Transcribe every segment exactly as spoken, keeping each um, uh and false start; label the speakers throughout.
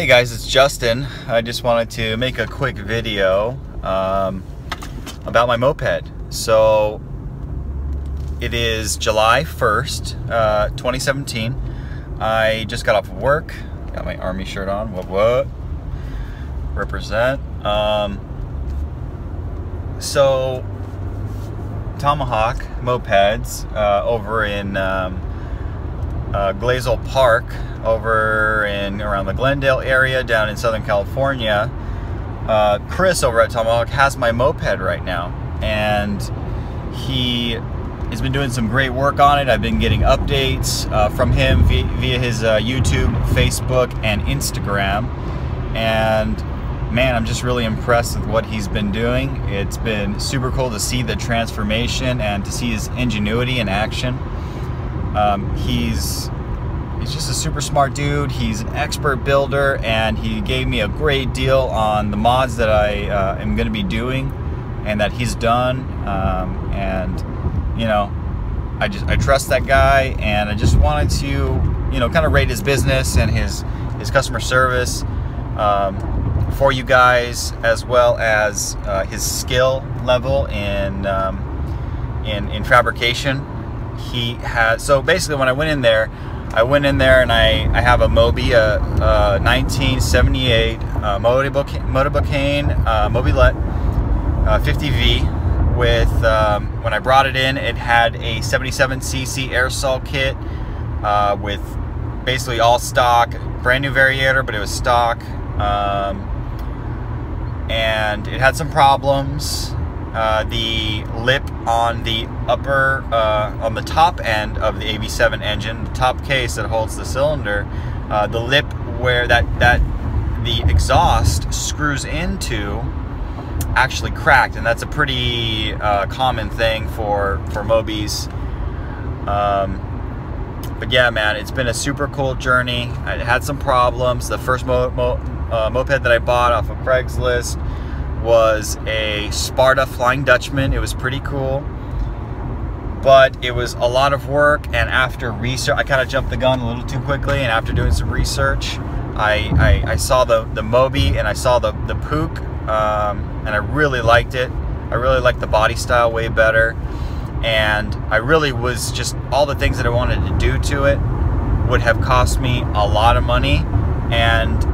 Speaker 1: Hey guys, it's Justin. I just wanted to make a quick video um, about my moped. So it is July first, uh, twenty seventeen. I just got off of work, got my army shirt on, what what? Represent. Um, so Tomahawk mopeds uh, over in um, uh, Glendale Park, over in around the Glendale area down in Southern California. uh, Chris over at Tomahawk has my moped right now, and he has been doing some great work on it. I've been getting updates uh, from him via, via his uh, YouTube, Facebook, and Instagram, and man, I'm just really impressed with what he's been doing. It's been super cool to see the transformation and to see his ingenuity in action. Um, he's He's just a super smart dude. He's an expert builder, and he gave me a great deal on the mods that I uh, am going to be doing and that he's done. Um, and you know, I just I trust that guy, and I just wanted to you know kind of rate his business and his his customer service um, for you guys, as well as uh, his skill level in um, in in fabrication. He has so basically when I went in there. I went in there and I, I have a Moby, a, a nineteen seventy-eight uh, Motobecane, Motobecane uh, Mobylette uh, fifty V with, um, when I brought it in, it had a seventy-seven C C aerosol kit uh, with basically all stock, brand new variator, but it was stock, um, and it had some problems. Uh, the lip on the upper, uh, on the top end of the A V seven engine, the top case that holds the cylinder, uh, the lip where that, that the exhaust screws into actually cracked, and that's a pretty uh, common thing for, for Mobies. Um, but yeah, man, it's been a super cool journey. I had some problems. The first mo mo uh, moped that I bought off of Craigslist was a Sparta Flying Dutchman. It was pretty cool, but it was a lot of work, and after research, I kind of jumped the gun a little too quickly, and after doing some research, I, I, I saw the, the Moby, and I saw the, the Pook, um, and I really liked it. I really liked the body style way better, and I really was just, all the things that I wanted to do to it would have cost me a lot of money, and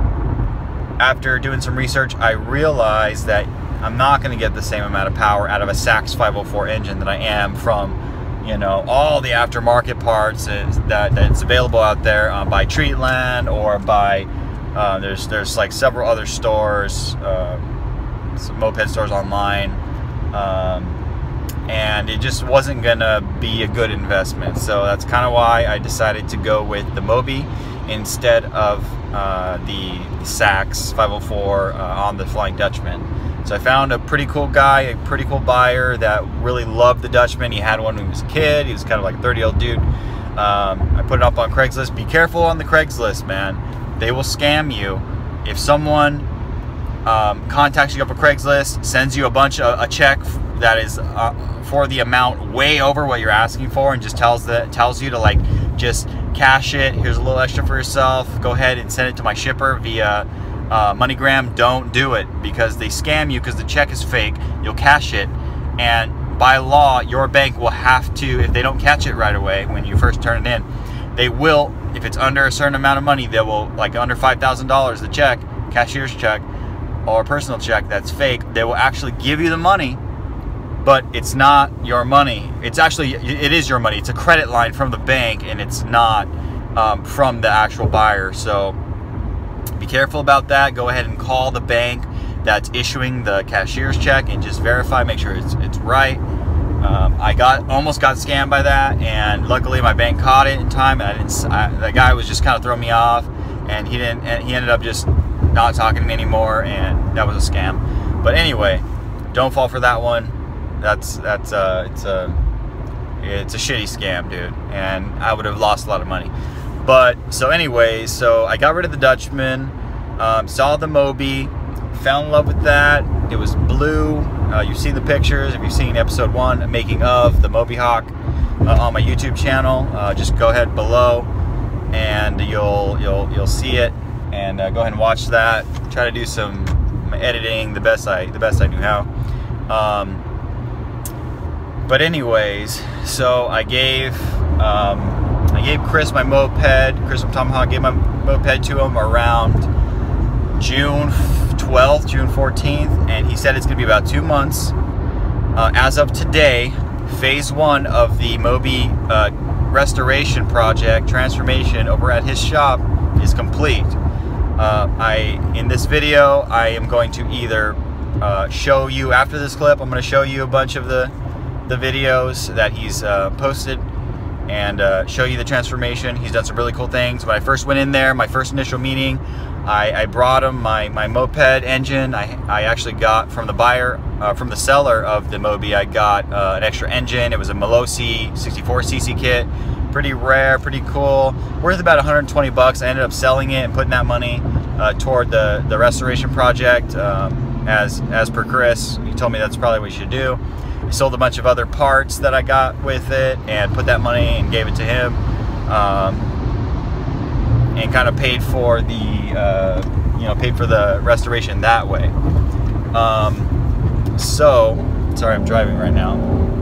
Speaker 1: after doing some research, I realized that I'm not going to get the same amount of power out of a Sachs five oh four engine that I am from, you know, all the aftermarket parts is, that that's available out there um, by Treatland or by uh, there's there's like several other stores, uh, some moped stores online, um, and it just wasn't gonna be a good investment. So that's kind of why I decided to go with the Moby instead of uh, the Sachs five oh four uh, on the Flying Dutchman. So I found a pretty cool guy, a pretty cool buyer that really loved the Dutchman. He had one when he was a kid. He was kind of like a thirty-year-old dude. Um, I put it up on Craigslist. Be careful on the Craigslist, man. They will scam you. If someone um, contacts you up on Craigslist, sends you a bunch of a check that is uh, for the amount way over what you're asking for, and just tells that tells you to like just cash it, here's a little extra for yourself, go ahead and send it to my shipper via uh, MoneyGram, don't do it, because they scam you, because the check is fake. You'll cash it, and by law your bank will have to, if they don't catch it right away when you first turn it in, they will, if it's under a certain amount of money, they will, like under five thousand dollars, the check, cashier's check or personal check that's fake, they will actually give you the money, but it's not your money. It's actually, it is your money. It's a credit line from the bank, and it's not um, from the actual buyer. So be careful about that. Go ahead and call the bank that's issuing the cashier's check and just verify, make sure it's, it's right. Um, I got almost got scammed by that, and luckily my bank caught it in time. And I didn't. I, the guy was just kind of throwing me off, and he didn't. And he ended up just not talking to me anymore, and that was a scam. But anyway, don't fall for that one. That's that's uh it's a it's a shitty scam, dude, and I would have lost a lot of money. But so anyways, so I got rid of the Dutchman, um, saw the Moby, fell in love with that. It was blue. Uh, you've seen the pictures. If you've seen episode one, making of the MobyHawk uh, on my YouTube channel, uh, just go ahead below, and you'll you'll you'll see it. and uh, go ahead and watch that. Try to do some editing the best I the best I knew how. Um, but anyways, so I gave um, I gave Chris my moped, Chris from Tomahawk, gave my moped to him around June twelfth, June fourteenth, and he said it's gonna be about two months. Uh, as of today, phase one of the Moby uh, restoration project, transformation over at his shop is complete. Uh, I, in this video, I am going to either uh, show you, after this clip, I'm going to show you a bunch of the, the videos that he's uh, posted and uh, show you the transformation. He's done some really cool things. When I first went in there, my first initial meeting, I, I brought him my, my moped engine. I, I actually got from the buyer, uh, from the seller of the Moby, I got uh, an extra engine. It was a Malosi sixty-four C C kit. Pretty rare, pretty cool, worth about a hundred twenty bucks. I ended up selling it and putting that money uh, toward the, the restoration project. Um, as, as per Chris, he told me that's probably what you should do. I sold a bunch of other parts that I got with it and put that money and gave it to him. Um, and kind of paid for the, uh, you know, paid for the restoration that way. Um, so, sorry, I'm driving right now.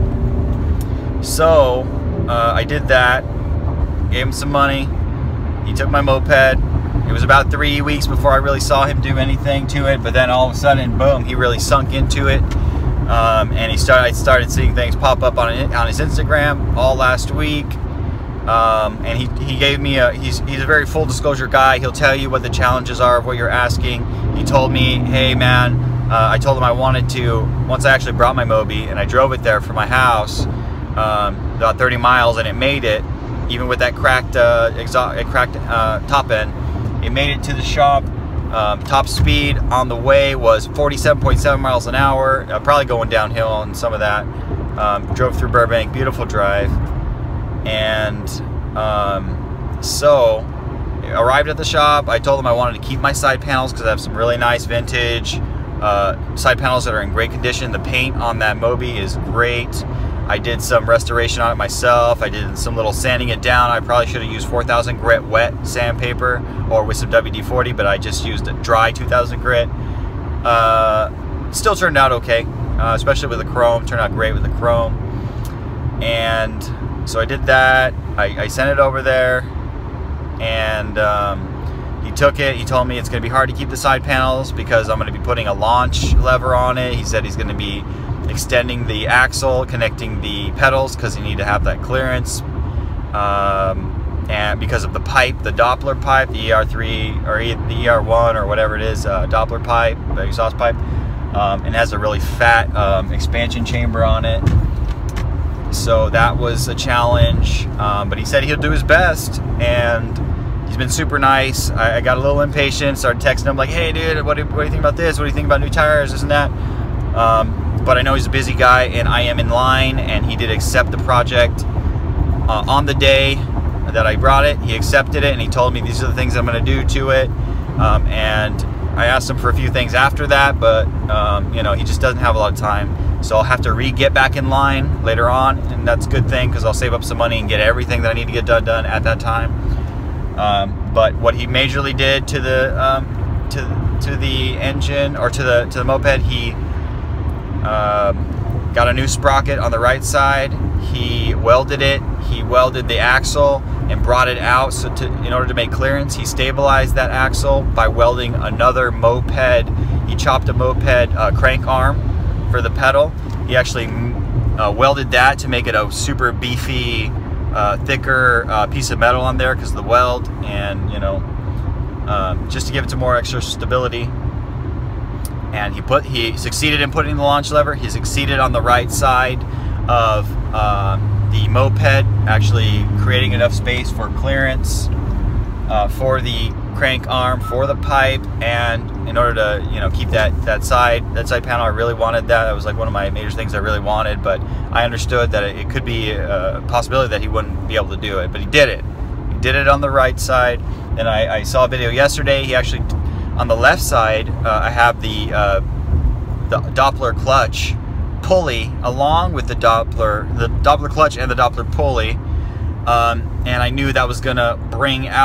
Speaker 1: So, uh, I did that, gave him some money. He took my moped. It was about three weeks before I really saw him do anything to it, but then all of a sudden, boom, he really sunk into it. Um, and he started, I started seeing things pop up on, on his Instagram all last week. Um, and he, he gave me a, he's, he's a very full disclosure guy. He'll tell you what the challenges are of what you're asking. He told me, hey man, uh, I told him I wanted to, once I actually brought my Moby and I drove it there from my house, um, about thirty miles, and it made it, even with that cracked, uh, exhaust, cracked uh, top end, it made it to the shop. Um, top speed on the way was forty-seven point seven miles an hour, uh, probably going downhill on some of that. Um, drove through Burbank, beautiful drive. And um, so arrived at the shop. I told them I wanted to keep my side panels because I have some really nice vintage uh, side panels that are in great condition. The paint on that Moby is great. I did some restoration on it myself. I did some little sanding it down. I probably should have used four thousand grit wet sandpaper or with some W D forty, but I just used a dry two thousand grit. Uh, still turned out okay, uh, especially with the chrome. Turned out great with the chrome. And so I did that. I, I sent it over there, and um, he took it. He told me it's going to be hard to keep the side panels because I'm going to be putting a launch lever on it. He said he's going to be extending the axle, connecting the pedals because you need to have that clearance. Um, and because of the pipe, the Doppler pipe, the E R three or the E R one or whatever it is, uh, Doppler pipe, the exhaust pipe, um, and has a really fat um, expansion chamber on it. So that was a challenge, um, but he said he'll do his best, and he's been super nice. I, I got a little impatient, started texting him like, hey dude, what do, what do you think about this? What do you think about new tires, this and that? Um, but I know he's a busy guy, and I am in line, and he did accept the project uh, on the day that I brought it. He accepted it, and he told me these are the things I'm going to do to it. Um, and I asked him for a few things after that, but um, you know, he just doesn't have a lot of time. So I'll have to re-get back in line later on, and that's a good thing because I'll save up some money and get everything that I need to get done done at that time. Um, but what he majorly did to the um, to to the engine or to the to the moped, he um, got a new sprocket on the right side. He welded it. He welded the axle and brought it out. So to, in order to make clearance, he stabilized that axle by welding another moped. He chopped a moped uh, crank arm for the pedal. He actually uh, welded that to make it a super beefy, uh, thicker uh, piece of metal on there because of the weld, and you know, um, just to give it some more extra stability. And he put he succeeded in putting the launch lever. He succeeded on the right side of uh, the moped, actually creating enough space for clearance uh, for the crank arm, for the pipe, and in order to, you know, keep that that side that side panel. I really wanted that. That was like one of my major things I really wanted, but I understood that it could be a possibility that he wouldn't be able to do it, but he did it. He did it on the right side. And I, I saw a video yesterday. He actually, on the left side, uh, I have the uh, the Doppler clutch pulley along with the Doppler the Doppler clutch and the Doppler pulley, um, and I knew that was gonna bring out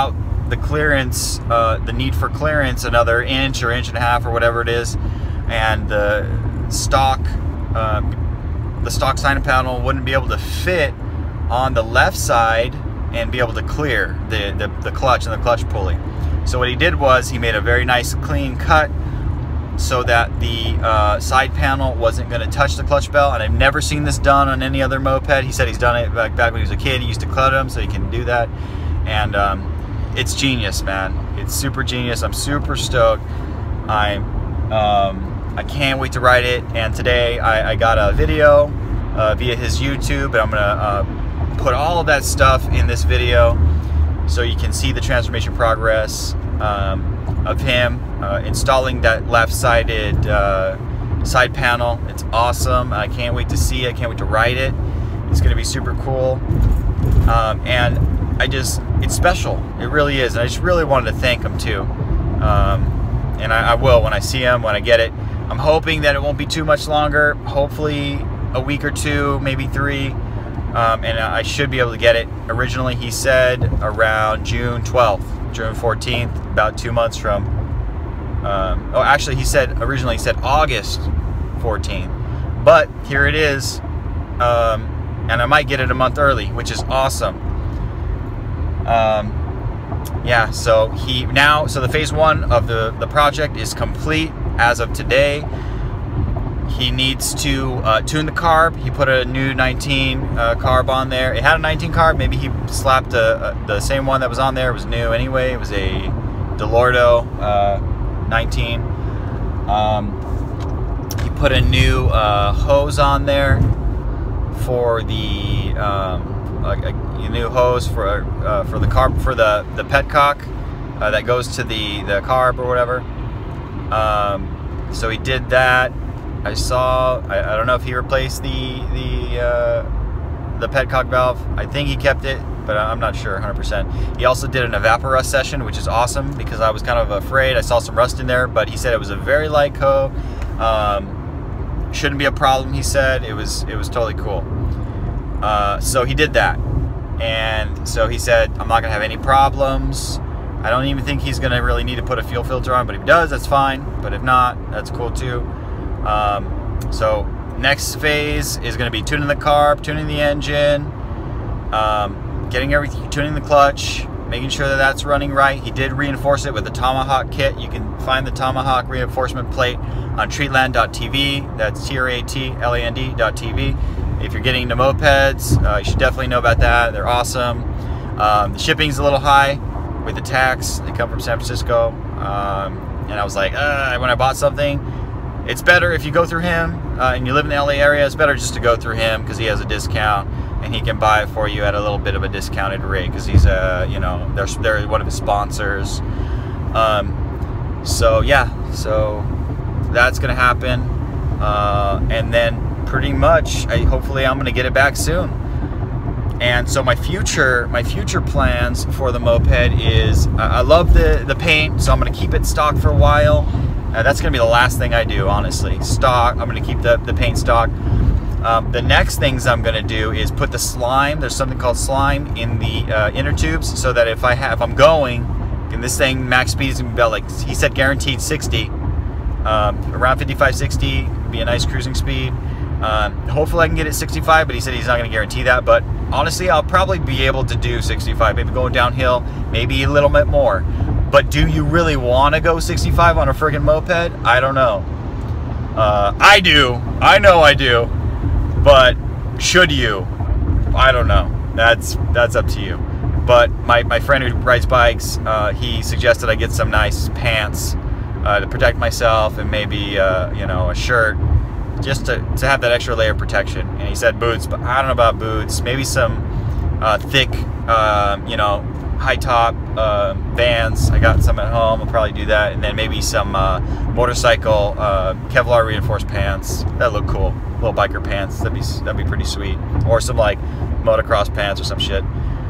Speaker 1: the clearance, uh, the need for clearance another inch or inch and a half or whatever it is, and the stock, uh, the stock side panel wouldn't be able to fit on the left side and be able to clear the, the, the clutch and the clutch pulley. So what he did was he made a very nice clean cut so that the uh, side panel wasn't going to touch the clutch bell. And I've never seen this done on any other moped. He said he's done it back, back when he was a kid. He used to cut them, so he can do that. And um, it's genius, man. It's super genius. I'm super stoked. I'm um, I can't wait to ride it. And today I, I got a video uh, via his YouTube, and I'm gonna uh, put all of that stuff in this video so you can see the transformation progress um, of him uh, installing that left-sided uh, side panel. It's awesome. I can't wait to see it. I can't wait to ride it. It's gonna be super cool. Um, and I just, it's special. It really is. And I just really wanted to thank him too. Um, and I, I will when I see him, when I get it. I'm hoping that it won't be too much longer. Hopefully a week or two, maybe three. Um, and I should be able to get it. Originally he said around June twelfth, June fourteenth, about two months from, um, oh actually he said, originally he said August fourteenth. But here it is. Um, and I might get it a month early, which is awesome. Um, yeah, so he now, so the phase one of the, the project is complete as of today. He needs to uh, tune the carb. He put a new nineteen uh, carb on there. It had a nineteen carb. Maybe he slapped a, a, the same one that was on there. It was new anyway. It was a DeLordo uh, nineteen. Um, he put a new uh, hose on there for the um, a, a new hose for uh, for the carb for the the petcock uh, that goes to the the carb or whatever. Um, so he did that. I saw. I, I don't know if he replaced the the uh, the petcock valve. I think he kept it, but I'm not sure one hundred percent. He also did an evaporust session, which is awesome because I was kind of afraid. I saw some rust in there, but he said it was a very light coat. Um, shouldn't be a problem. He said it was it was totally cool. Uh, so he did that, and so he said I'm not gonna have any problems. I don't even think he's gonna really need to put a fuel filter on, but if he does, that's fine. But if not, that's cool too. Um, so next phase is going to be tuning the carb, tuning the engine, um, getting everything, tuning the clutch, making sure that that's running right. He did reinforce it with the Tomahawk kit. You can find the Tomahawk reinforcement plate on treatland dot T V. That's T R A T L A N D dot T V. If you're getting into mopeds, uh, you should definitely know about that. They're awesome. Um, the shipping's a little high with the tax. They come from San Francisco. Um, and I was like, uh, when I bought something, it's better if you go through him uh, and you live in the L A area. It's better just to go through him because he has a discount and he can buy it for you at a little bit of a discounted rate because he's a, you know, they're, they're one of his sponsors. Um, so yeah, so that's gonna happen, uh, and then pretty much, I, hopefully, I'm gonna get it back soon. And so my future, my future plans for the moped is, uh, I love the the paint, so I'm gonna keep it stock for a while. Uh, that's going to be the last thing I do, honestly. Stock. I'm going to keep the, the paint stock. Um, the next things I'm going to do is put the slime. There's something called slime in the uh, inner tubes, so that if I have, if I'm going, and this thing max speed is going to be about, like he said, guaranteed sixty, um, around fifty-five, sixty, be a nice cruising speed. Um, hopefully I can get it sixty-five, but he said he's not going to guarantee that. But honestly, I'll probably be able to do sixty-five, maybe going downhill, maybe a little bit more. But do you really want to go sixty-five on a friggin' moped? I don't know. Uh, I do. I know I do. But should you? I don't know. That's that's up to you. But my, my friend who rides bikes, uh, he suggested I get some nice pants uh, to protect myself, and maybe uh, you know, a shirt just to, to have that extra layer of protection. And he said boots, but I don't know about boots. Maybe some uh, thick, uh, you know, high top uh, Vans. I got some at home. I'll probably do that. And then maybe some uh, motorcycle uh, Kevlar reinforced pants. That look cool. Little biker pants. That'd be that'd be pretty sweet. Or some like motocross pants or some shit.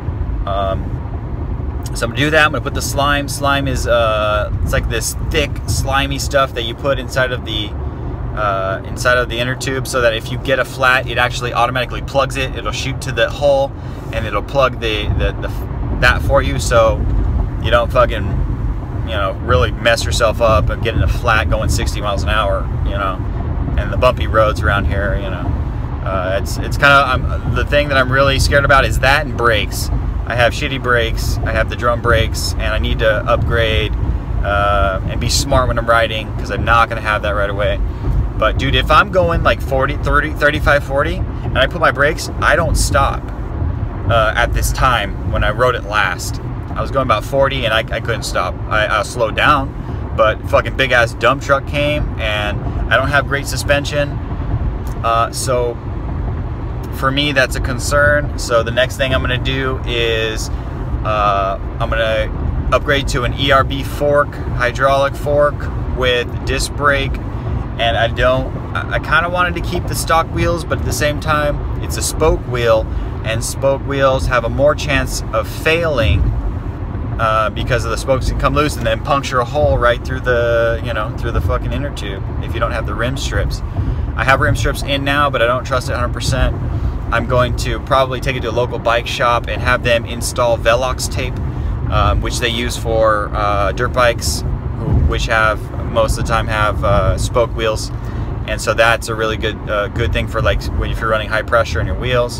Speaker 1: Um, so I'm gonna do that. I'm gonna put the slime. Slime is uh, it's like this thick, slimy stuff that you put inside of the uh, inside of the inner tube, so that if you get a flat, it actually automatically plugs it. It'll shoot to the hole, and it'll plug the the, the that for you. So you don't fucking, you know, really mess yourself up and get in a flat going sixty miles an hour, you know, and the bumpy roads around here, you know. Uh, it's it's kind of, the thing that I'm really scared about is that and brakes. I have shitty brakes, I have the drum brakes, and I need to upgrade uh, and be smart when I'm riding, because I'm not going to have that right away. But dude, if I'm going like forty, thirty, thirty-five, forty, and I put my brakes, I don't stop uh, at this time when I rode it last. I was going about forty and I, I couldn't stop. I, I slowed down, but fucking big ass dump truck came, and I don't have great suspension. Uh, so for me, that's a concern. So the next thing I'm gonna do is uh, I'm gonna upgrade to an E R B fork, hydraulic fork with disc brake. And I don't, I, I kind of wanted to keep the stock wheels, but at the same time, it's a spoke wheel, and spoke wheels have a more chance of failing uh, because of the spokes can come loose and then puncture a hole right through the, you know, through the fucking inner tube if you don't have the rim strips. I have rim strips in now, but I don't trust it one hundred percent. I'm going to probably take it to a local bike shop and have them install Velox tape, um, which they use for uh, dirt bikes, which have most of the time have uh, spoke wheels, and so that's a really good uh, good thing for like when if you're running high pressure in your wheels.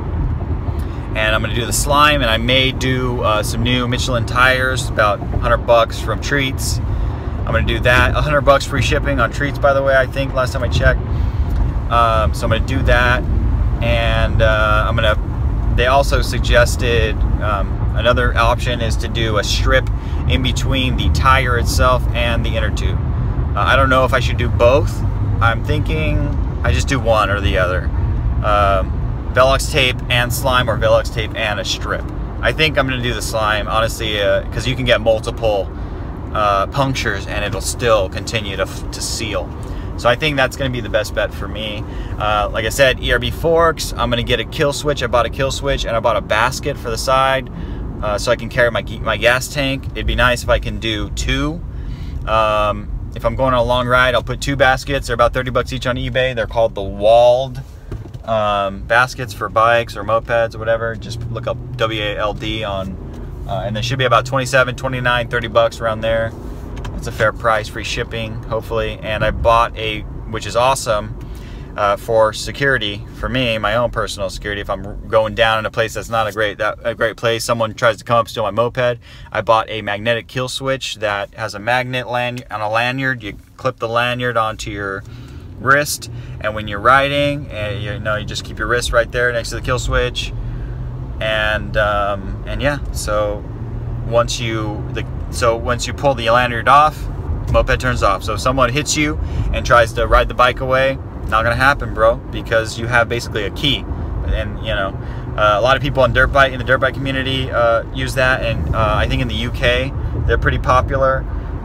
Speaker 1: And I'm going to do the slime, and I may do uh, some new Michelin tires, about a hundred bucks from Treats. I'm going to do that. a hundred bucks free shipping on Treats, by the way, I think last time I checked. Um, so I'm going to do that, and uh, I'm going to. They also suggested um, another option is to do a strip in between the tire itself and the inner tube. Uh, I don't know if I should do both. I'm thinking I just do one or the other. Um, Velox tape and slime, or Velox tape and a strip. I think I'm going to do the slime, honestly, because uh, you can get multiple uh, punctures and it'll still continue to, to seal. So I think that's going to be the best bet for me. Uh, like I said, E R B forks. I'm going to get a kill switch. I bought a kill switch, and I bought a basket for the side. Uh, so I can carry my, my gas tank. It'd be nice if I can do two. Um, if I'm going on a long ride, I'll put two baskets. They're about thirty bucks each on eBay. They're called the walled um, baskets for bikes or mopeds or whatever. Just look up W A L D on, uh, and they should be about twenty-seven, twenty-nine, thirty bucks around there. That's a fair price, free shipping, hopefully. And I bought a, which is awesome, Uh, for security, for me, my own personal security. If I'm going down in a place that's not a great that, a great place, someone tries to come up, steal my moped, I bought a magnetic kill switch that has a magnet lanyard on a lanyard. You clip the lanyard onto your wrist, and when you're riding, and you know, you just keep your wrist right there next to the kill switch, and um, and yeah. So once you the so once you pull the lanyard off, moped turns off. So if someone hits you and tries to ride the bike away, not gonna happen, bro, because you have basically a key. And you know, uh, a lot of people on dirt bike in the dirt bike community uh, use that, and uh, I think in the U K they're pretty popular.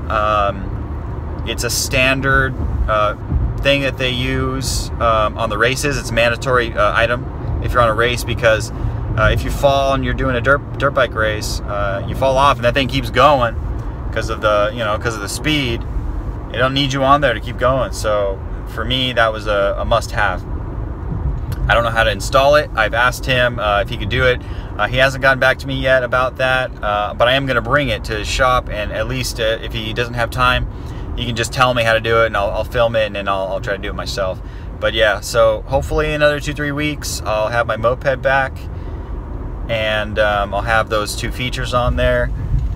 Speaker 1: Um, it's a standard uh, thing that they use um, on the races. It's a mandatory uh, item if you're on a race, because uh, if you fall and you're doing a dirt dirt bike race, uh, you fall off and that thing keeps going because of the you know because of the speed. It don't need you on there to keep going. So for me, that was a, a must-have. I don't know how to install it. I've asked him uh, if he could do it. Uh, he hasn't gotten back to me yet about that, uh, but I am going to bring it to his shop, and at least uh, if he doesn't have time, he can just tell me how to do it, and I'll, I'll film it, and then I'll, I'll try to do it myself. But yeah, so hopefully in another two, three weeks, I'll have my moped back, and um, I'll have those two features on there.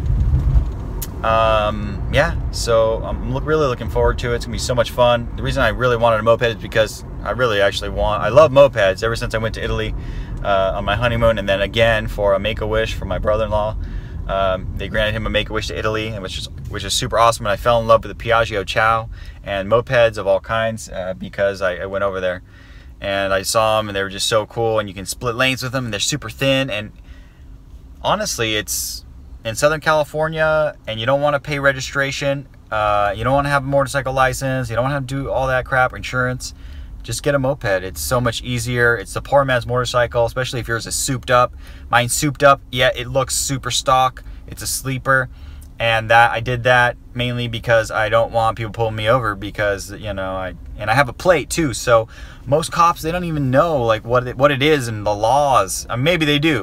Speaker 1: Um, yeah, so I'm look, really looking forward to it. It's gonna be so much fun. The reason I really wanted a moped is because I really actually want, I love mopeds ever since I went to Italy uh, on my honeymoon, and then again for a Make-A-Wish for my brother-in-law. Um, they granted him a Make-A-Wish to Italy, and which is which is super awesome. And I fell in love with the Piaggio Ciao and mopeds of all kinds uh, because I, I went over there and I saw them, and they were just so cool. And you can split lanes with them, and they're super thin. And honestly, it's in Southern California, and you don't want to pay registration. Uh, you don't want to have a motorcycle license. You don't want to do all that crap, insurance. Just get a moped. It's so much easier. It's the poor man's motorcycle, especially if yours is souped up. Mine's souped up, yet it looks super stock. It's a sleeper, and that I did that mainly because I don't want people pulling me over, because you know I and I have a plate too. So most cops, they don't even know like what it, what it is and the laws. I mean, maybe they do,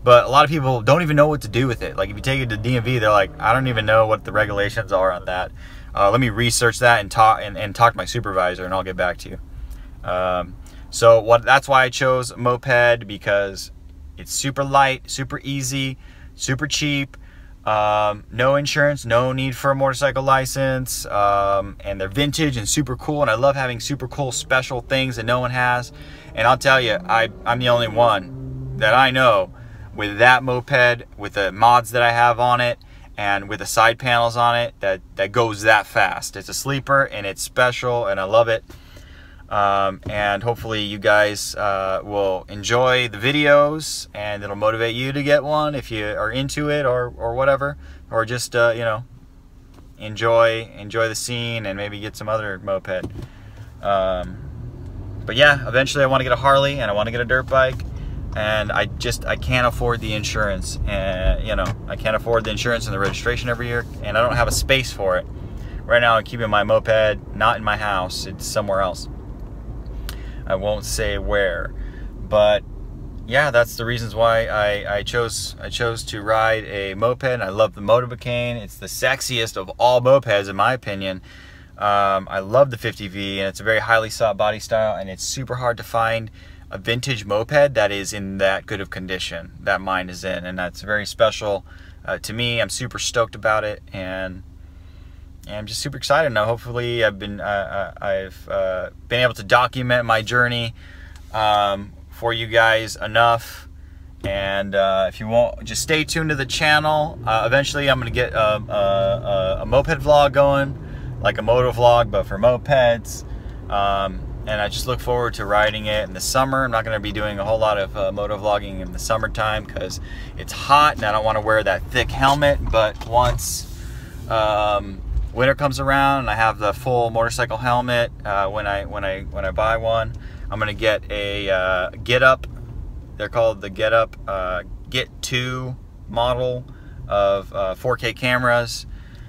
Speaker 1: but a lot of people don't even know what to do with it. Like if you take it to D M V, they're like, I don't even know what the regulations are on that. Uh, let me research that and talk and, and talk to my supervisor, and I'll get back to you. Um, so what? That's why I chose Moped, because it's super light, super easy, super cheap. Um, no insurance, no need for a motorcycle license, um, and they're vintage and super cool, and I love having super cool special things that no one has. And I'll tell you, I, I'm the only one that I know with that moped, with the mods that I have on it, and with the side panels on it, that, that goes that fast. It's a sleeper, and it's special, and I love it. Um, and hopefully you guys uh, will enjoy the videos, and it'll motivate you to get one if you are into it, or, or whatever, or just uh, you know, enjoy enjoy the scene and maybe get some other moped. Um, but yeah, eventually I want to get a Harley, and I want to get a dirt bike, and I just I can't afford the insurance, and you know, I can't afford the insurance and the registration every year, and I don't have a space for it. Right now I'm keeping my moped not in my house, it's somewhere else. I won't say where, but yeah, that's the reasons why I, I chose I chose to ride a moped. I love the Motobecane. It's the sexiest of all mopeds in my opinion. Um, I love the fifty V, and it's a very highly sought body style, and it's super hard to find a vintage moped that is in that good of condition that mine is in, and that's very special uh, to me. I'm super stoked about it, and And I'm just super excited now. Hopefully, I've been uh, I've uh, been able to document my journey um, for you guys enough. And uh, if you want, just stay tuned to the channel. Uh, eventually, I'm gonna get a, a, a moped vlog going, like a moto vlog, but for mopeds. Um, and I just look forward to riding it in the summer. I'm not gonna be doing a whole lot of uh, moto vlogging in the summertime because it's hot and I don't want to wear that thick helmet. But once um, winter comes around and I have the full motorcycle helmet, uh, when I when I when I buy one, I'm gonna get a uh, Get Up. They're called the Get Up uh, Get two model of uh, four K cameras,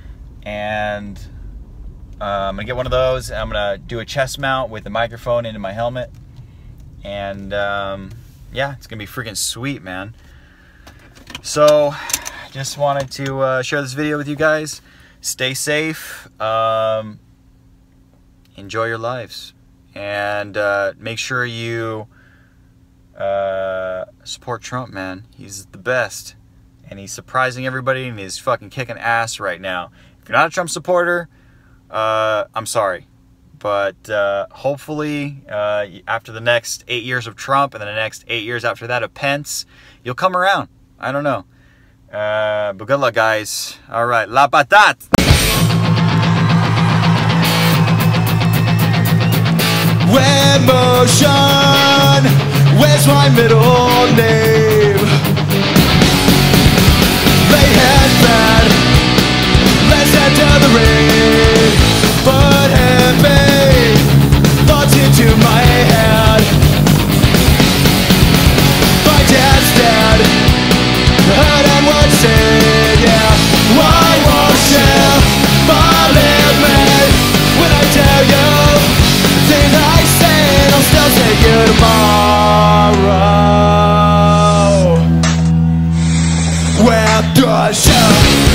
Speaker 1: and uh, I'm gonna get one of those. And I'm gonna do a chest mount with the microphone into my helmet, and um, yeah, it's gonna be freaking sweet, man. So, just wanted to uh, share this video with you guys. Stay safe, um, enjoy your lives, and uh, make sure you uh, support Trump, man. He's the best, and he's surprising everybody, and he's fucking kicking ass right now. If you're not a Trump supporter, uh, I'm sorry, but uh, hopefully uh, after the next eight years of Trump, and then the next eight years after that of Pence, you'll come around. I don't know. Uh, but good luck, guys. All right, la patate.
Speaker 2: Where motion, where's my middle name? Lay headband, let's enter the ring. Put heavy thoughts into my head. My dad's dead, heard and word said, yeah. Why won't you believe me when I tell you things I say, I'll still say you tomorrow. Where does you?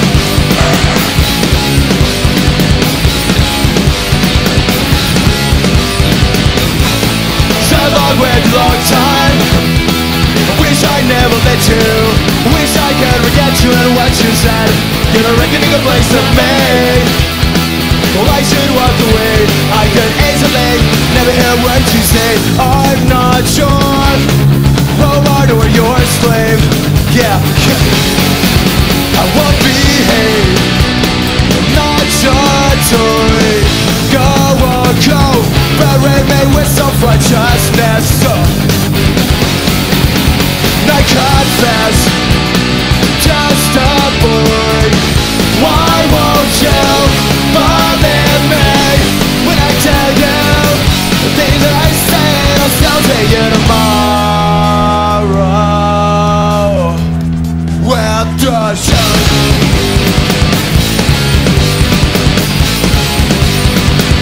Speaker 2: So long, wait, long time. Wish I never met you. Wish I could forget you and what you said. You're a reckoning a place of me. Well, I should walk away. I could easily never hear what you say. I'm not sure Hobart or your slave. Yeah, I won't behave. I'm not your toy. Go or go, bury me with self-righteousness. So I confess, just a boy. Why won't you believe me when I tell you the things that I say, I'll still say you tomorrow. Well, does you?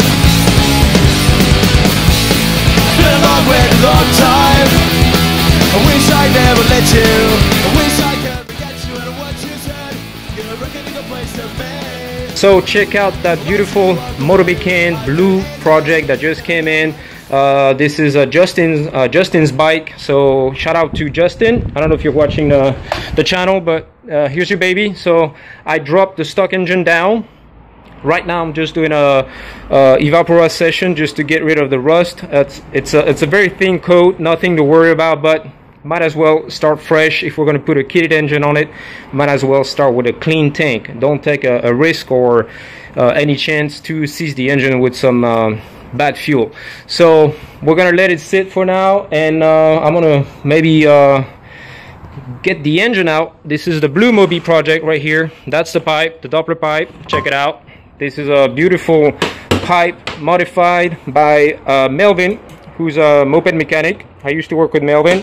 Speaker 2: Been a long way, long time. I wish I never let you. I wish I could forget you and what you said. You're a record in a place to be.
Speaker 3: So check out that beautiful Motobecane blue project that just came in. Uh, this is uh, Justin's uh, Justin's bike. So shout out to Justin. I don't know if you're watching the, the channel, but uh, here's your baby. So I dropped the stock engine down. Right now I'm just doing a, a evapora session just to get rid of the rust. It's, it's, a, it's a very thin coat, nothing to worry about, but might as well start fresh. If we're going to put a kitted engine on it, might as well start with a clean tank. Don't take a, a risk or uh, any chance to seize the engine with some um, bad fuel. So we're going to let it sit for now, and uh, I'm going to maybe uh, get the engine out. This is the Blue Moby project right here. That's the pipe, the Doppler pipe. Check it out. This is a beautiful pipe modified by uh, Melvin, who's a moped mechanic. I used to work with Melvin.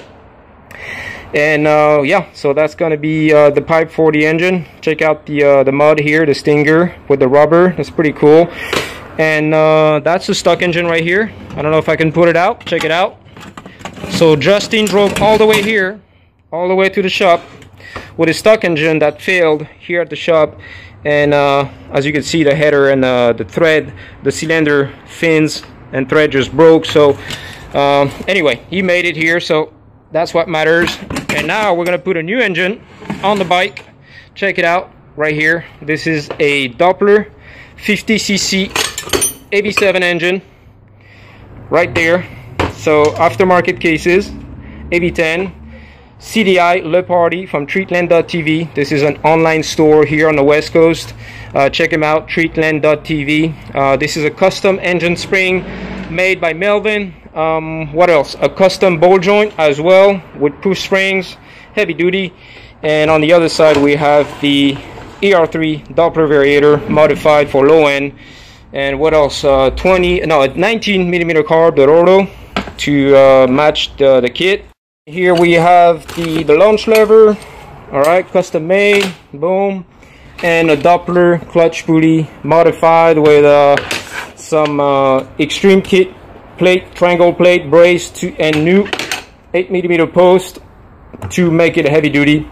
Speaker 3: And uh, yeah, so that's gonna be uh, the pipe for the engine. Check out the uh, the mud here, the stinger with the rubber. That's pretty cool. And uh, that's the stock engine right here. I don't know if I can put it out. Check it out. So Justin drove all the way here, all the way to the shop with a stock engine that failed here at the shop. And uh, as you can see, the header and uh, the thread, the cylinder fins and thread just broke. So um, anyway, he made it here, so that's what matters. And now we're gonna put a new engine on the bike. Check it out right here. This is a Doppler fifty C C A B seven engine right there. So aftermarket cases, A B ten. C D I Le Party from treatland dot T V. This is an online store here on the West Coast. Uh, check them out, treatland dot T V. Uh, this is a custom engine spring made by Melvin. Um, what else? A custom ball joint as well with push springs, heavy duty. And on the other side we have the E R three Doppler variator modified for low end. And what else? Uh, twenty, no, nineteen millimeter carb, the roto, to uh, match the, the kit. Here we have the, the launch lever, all right, custom made, boom, and a Doppler clutch pulley modified with uh, some uh, extreme kit plate, triangle plate, brace, to, and new eight millimeter post to make it heavy duty.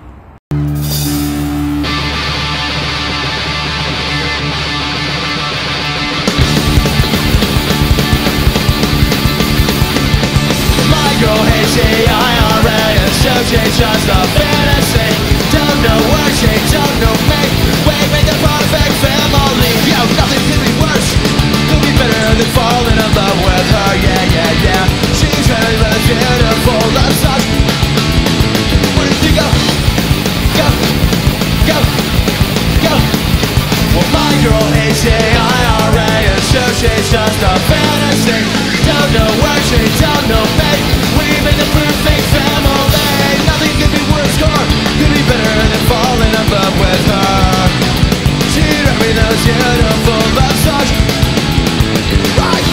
Speaker 2: She's just a fantasy. Don't know where she don't know me. We make the perfect family. Yo, nothing could be worse. Could be better than falling in love with her. Yeah, yeah, yeah. She's really, really beautiful. Love such. Where did you go? Go, go, go. Well, my girl is a I R A, and so she's just a fantasy. Don't know where she don't know me. We make the perfect family. Nothing could be worse or could be better than falling in love with her. She let me know beautiful love such. Right.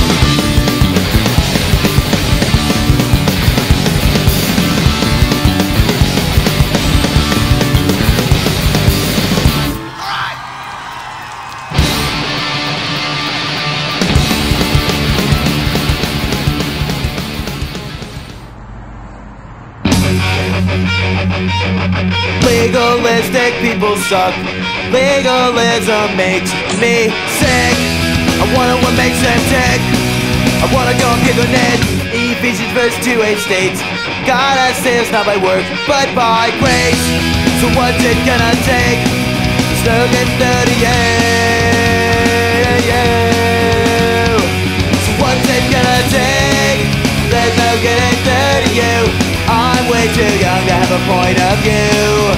Speaker 2: Legalistic people suck. Legalism makes me sick. I wanna what makes them tick. I wanna go and giggle net. Ephesians verse two eight states, God has saved us not by work, but by grace. So what's it gonna take? Slogan thirty-eight, yeah. So what's it gonna take? There's no getting thirty you. I'm way too young to have a point of view.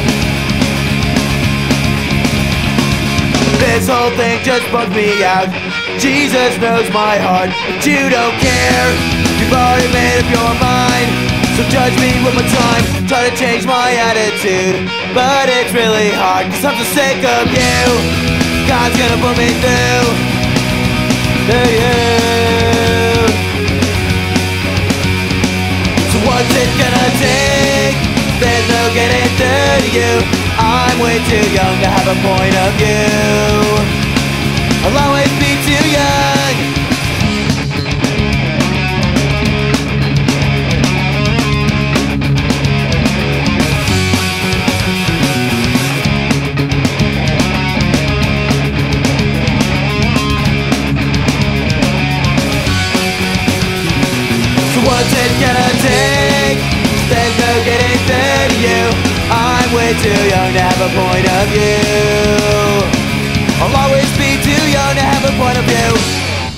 Speaker 2: This whole thing just bugs me out. Jesus knows my heart, but you don't care. You've already made up your mind, so judge me with my time. Try to change my attitude, but it's really hard, cause I'm so sick of you. God's gonna put me through to you. So what's it gonna take? There's no getting through to you. I'm way too young to have a point of view. I'll always be too young. what's it gonna take? There's no getting through to you. I'm way too young to have a point of view. I'll always be too young to have a point of view.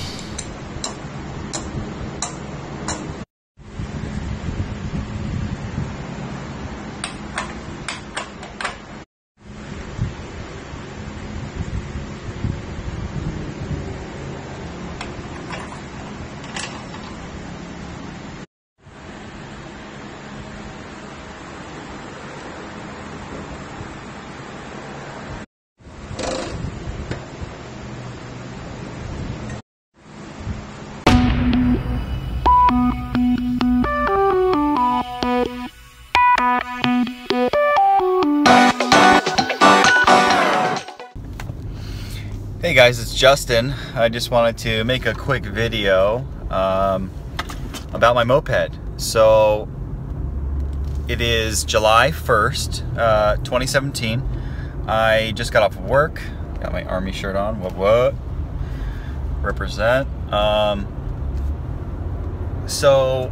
Speaker 1: Hey guys, it's Justin. I just wanted to make a quick video um, about my moped. So it is July first, uh, twenty seventeen. I just got off of work, got my army shirt on, what what? Represent. Um, so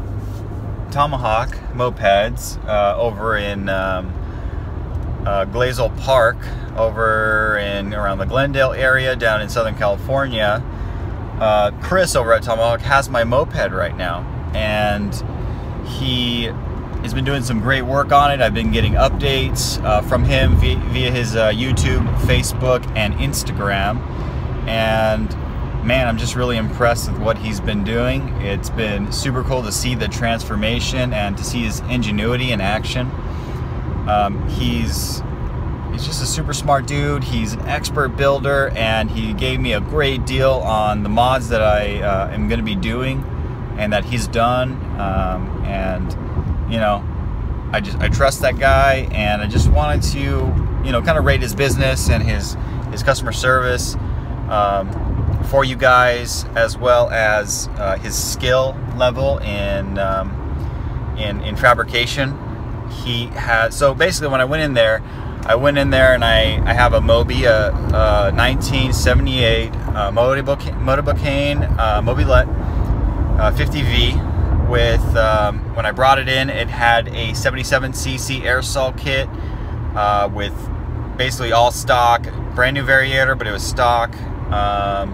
Speaker 1: Tomahawk mopeds uh, over in um, uh, Glendale Park, over in around the Glendale area down in Southern California. uh, Chris over at Tomahawk has my moped right now, and he has been doing some great work on it. I've been getting updates uh, from him via, via his uh, YouTube, Facebook, and Instagram, and man, I'm just really impressed with what he's been doing. It's been super cool to see the transformation and to see his ingenuity in action. Um, he's He's just a super smart dude. He's an expert builder, and he gave me a great deal on the mods that I uh, am going to be doing and that he's done. Um, and you know, I just I trust that guy, and I just wanted to you know kind of rate his business and his his customer service um, for you guys, as well as uh, his skill level in um, in in fabrication. He has so basically when I went in there. I went in there and I, I have a Moby, a, a nineteen seventy-eight uh, Motobecane, Motobecane uh, Mobylette uh, fifty V with, um, when I brought it in, it had a seventy-seven C C aerosol kit uh, with basically all stock, brand new variator, but it was stock, um,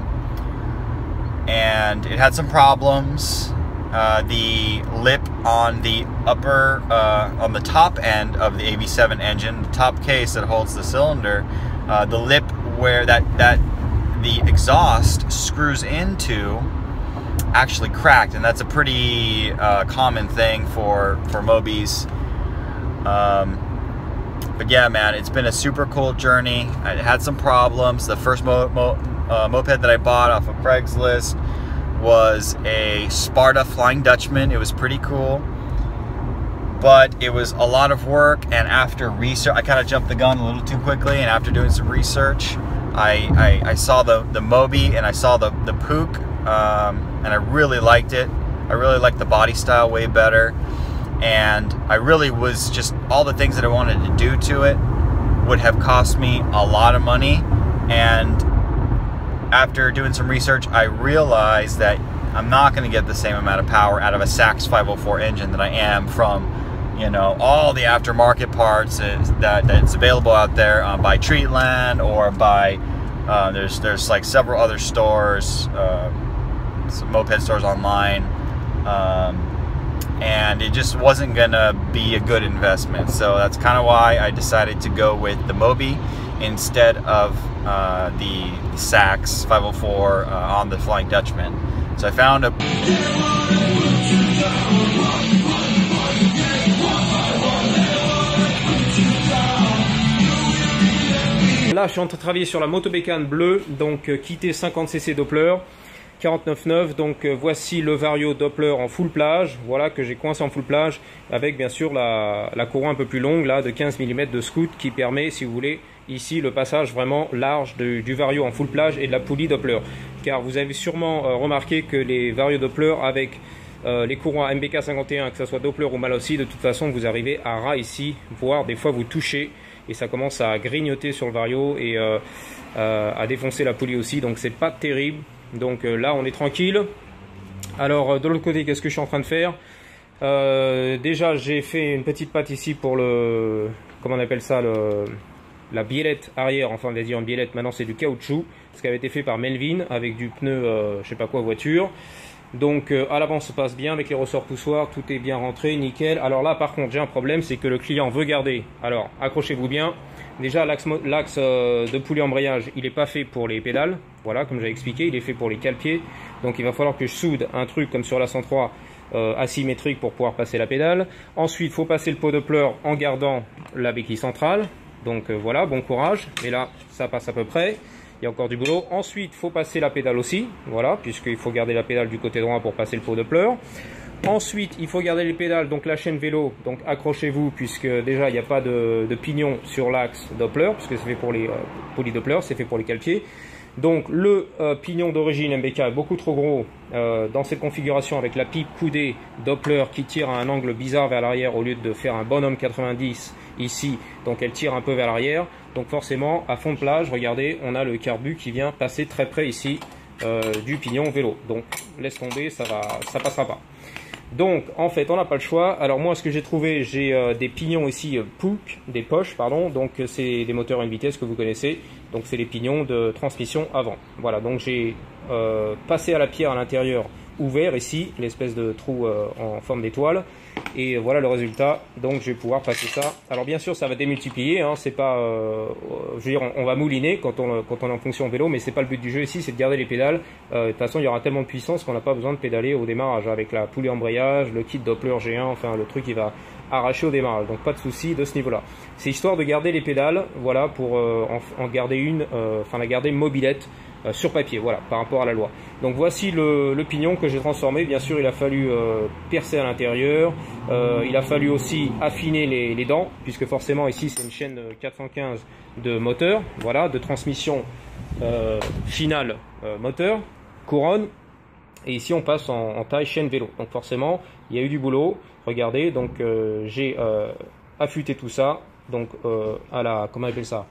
Speaker 1: and it had some problems. Uh, the lip on the upper, uh, on the top end of the A V seven engine, the top case that holds the cylinder, uh, the lip where that, that the exhaust screws into actually cracked, and that's a pretty uh, common thing for, for Mobies. Um, but yeah, man, it's been a super cool journey. I had some problems. The first mo mo uh, moped that I bought off of Craigslist was a Sparta Flying Dutchman. It was pretty cool, but it was a lot of work, and after research, I kind of jumped the gun a little too quickly, and after doing some research, I, I, I saw the, the Moby, and I saw the, the Pook, um, and I really liked it. I really liked the body style way better, and I really was just, all the things that I wanted to do to it would have cost me a lot of money, and after doing some research, I realized that I'm not going to get the same amount of power out of a Sachs five oh four engine that I am from, you know, all the aftermarket parts that that's available out there uh, by Treatland, or by uh, there's there's like several other stores, uh, some moped stores online, um, and it just wasn't gonna be a good investment. So that's kind of why I decided to go with the Moby instead of uh, the Sachs five oh four uh, on the Flying Dutchman. So I found a...
Speaker 3: Là, je suis en train de travailler sur la Motobecane bleue, donc euh, kitté cinquante C C Doppler, quarante-neuf neuf. Donc euh, voici le vario Doppler en full plage, voilà, que j'ai coincé en full plage, avec bien sûr la, la courroie un peu plus longue là de quinze millimètres de scoot, qui permet, si vous voulez, ici le passage vraiment large de, du vario en full plage et de la poulie Doppler. Car vous avez sûrement euh, remarqué que les varios Doppler avec euh, les courroies M B K cinquante et un, que ce soit Doppler ou Malossi, de toute façon vous arrivez à ras ici, voire des fois vous touchez et ça commence à grignoter sur le vario et euh, euh, à défoncer la poulie aussi, donc c'est pas terrible. Donc euh, là on est tranquille. Alors de l'autre côté, qu'est-ce que je suis en train de faire? euh, Déjà j'ai fait une petite patte ici pour le, comment on appelle ça, le, la biellette arrière, enfin on va dire une biellette, maintenant c'est du caoutchouc, ce qui avait été fait par Melvin avec du pneu euh, je sais pas quoi voiture. Donc euh, à l'avant ça passe bien avec les ressorts poussoirs, tout est bien rentré, nickel. Alors là par contre j'ai un problème, c'est que le client veut garder, alors accrochez-vous bien, déjà l'axe euh, de poulie embrayage il n'est pas fait pour les pédales, voilà comme j'avais expliqué, il est fait pour les cale-pieds. Donc il va falloir que je soude un truc comme sur la cent trois euh, asymétrique pour pouvoir passer la pédale. Ensuite il faut passer le pot de pleurs en gardant la béquille centrale. Donc euh, voilà, bon courage, et là ça passe à peu près. Il y a encore du boulot. Ensuite, il faut passer la pédale aussi, voilà, puisqu'il faut garder la pédale du côté droit pour passer le pot de pleurs. Ensuite, il faut garder les pédales, donc la chaîne vélo, donc accrochez-vous, puisque déjà il n'y a pas de, de pignon sur l'axe Doppler, puisque c'est fait pour les euh, poly-Doppler, c'est fait pour les cale-pieds. Donc le euh, pignon d'origine M B K est beaucoup trop gros euh, dans cette configuration avec la pipe coudée Doppler qui tire à un angle bizarre vers l'arrière au lieu de faire un bonhomme quatre-vingt-dix ici, donc elle tire un peu vers l'arrière. Donc forcément à fond de plage, regardez, on a le carbu qui vient passer très près ici euh, du pignon vélo. Donc laisse tomber, ça va, ça passera pas. Donc en fait on n'a pas le choix. Alors moi ce que j'ai trouvé, j'ai euh, des pignons ici euh, P O C, des poches pardon, donc c'est des moteurs à une vitesse que vous connaissez, donc c'est les pignons de transmission avant. Voilà, donc j'ai euh, passé à la pierre à l'intérieur ouvert ici, l'espèce de trou euh, en forme d'étoile, et voilà le résultat. Donc je vais pouvoir passer ça. Alors bien sûr ça va démultiplier, hein, c'est pas euh, je veux dire on, on va mouliner quand on, quand on est en fonction vélo, mais c'est pas le but du jeu ici, c'est de garder les pédales. Euh, de toute façon il y aura tellement de puissance qu'on n'a pas besoin de pédaler au démarrage avec la poulie embrayage, le kit Doppler G un, enfin le truc qui va arracher au démarrage, donc pas de souci de ce niveau là. C'est histoire de garder les pédales, voilà, pour euh, en, en garder une, euh, enfin la garder mobylette euh, sur papier, voilà, par rapport à la loi. Donc voici le, le pignon que j'ai transformé. Bien sûr il a fallu euh, percer à l'intérieur, euh, il a fallu aussi affiner les, les dents, puisque forcément ici c'est une chaîne quatre cent quinze de moteur, voilà, de transmission euh, finale euh, moteur, couronne. Et ici on passe en, en taille chaîne vélo, donc forcément il y a eu du boulot. Regardez, donc euh, j'ai euh, affûté tout ça, donc euh, à la, comment on appelle ça,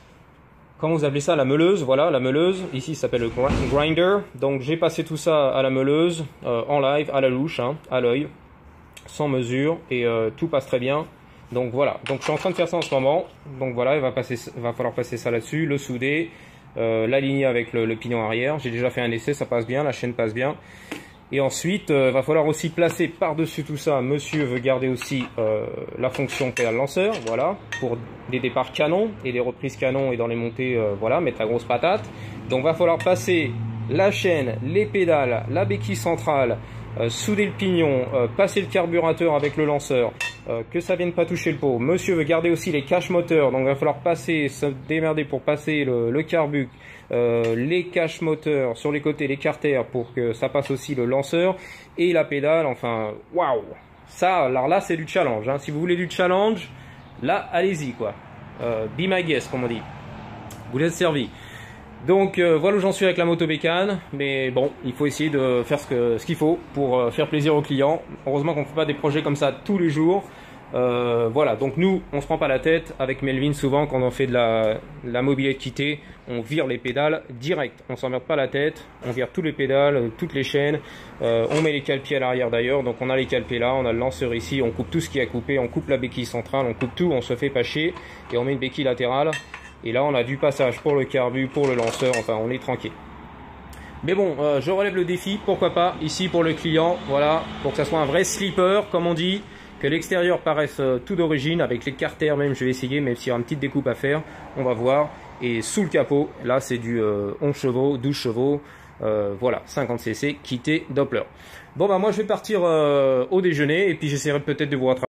Speaker 3: comment vous appelez ça, la meuleuse, voilà, la meuleuse, ici ça s'appelle le grinder. Donc j'ai passé tout ça à la meuleuse, euh, en live, à la louche, hein, à l'œil, sans mesure, et euh, tout passe très bien. Donc voilà, donc je suis en train de faire ça en ce moment, donc voilà, il va, passer, va falloir passer ça là-dessus, le souder, euh, l'aligner avec le, le pignon arrière. J'ai déjà fait un essai, ça passe bien, la chaîne passe bien. Et ensuite, il euh, va falloir aussi placer par-dessus tout ça, monsieur veut garder aussi euh, la fonction pédale lanceur, voilà, pour des départs canon et des reprises canon, et dans les montées, euh, voilà, mettre la grosse patate. Donc va falloir passer la chaîne, les pédales, la béquille centrale, euh, souder le pignon, euh, passer le carburateur avec le lanceur, euh, que ça vienne pas toucher le pot. Monsieur veut garder aussi les caches moteurs, donc il va falloir passer, se démerder pour passer le, le carbu, euh, les caches moteurs sur les côtés, les carters, pour que ça passe aussi le lanceur et la pédale. Enfin, waouh, ça, alors là c'est du challenge, hein. Si vous voulez du challenge, là allez-y quoi. Euh, be my guest comme on dit. Vous êtes servi. Donc euh, voilà où j'en suis avec la Motobecane, mais bon, il faut essayer de faire ce que ce qu'il faut pour euh, faire plaisir aux clients. Heureusement qu'on ne fait pas des projets comme ça tous les jours. Euh, voilà, donc nous, on se prend pas la tête. Avec Melvin, souvent, quand on fait de la, de la mobylette quittée, on vire les pédales direct. On s'emmerde pas la tête, on vire tous les pédales, toutes les chaînes. Euh, on met les cale-pieds à l'arrière d'ailleurs, donc on a les cale-pieds là, on a le lanceur ici, on coupe tout ce qui a coupé, on coupe la béquille centrale, on coupe tout, on se fait pas chier, et on met une béquille latérale. Et là, on a du passage pour le carbu, pour le lanceur, enfin, on est tranquille. Mais bon, euh, je relève le défi, pourquoi pas, ici pour le client, voilà, pour que ça soit un vrai slipper, comme on dit, que l'extérieur paraisse euh, tout d'origine, avec les carters même, je vais essayer, même s'il y a une petite découpe à faire, on va voir. Et sous le capot, là, c'est du euh, onze chevaux, douze chevaux, euh, voilà, cinquante cc, quitté Doppler. Bon, bah moi, je vais partir euh, au déjeuner, et puis j'essaierai peut-être de vous rattraper.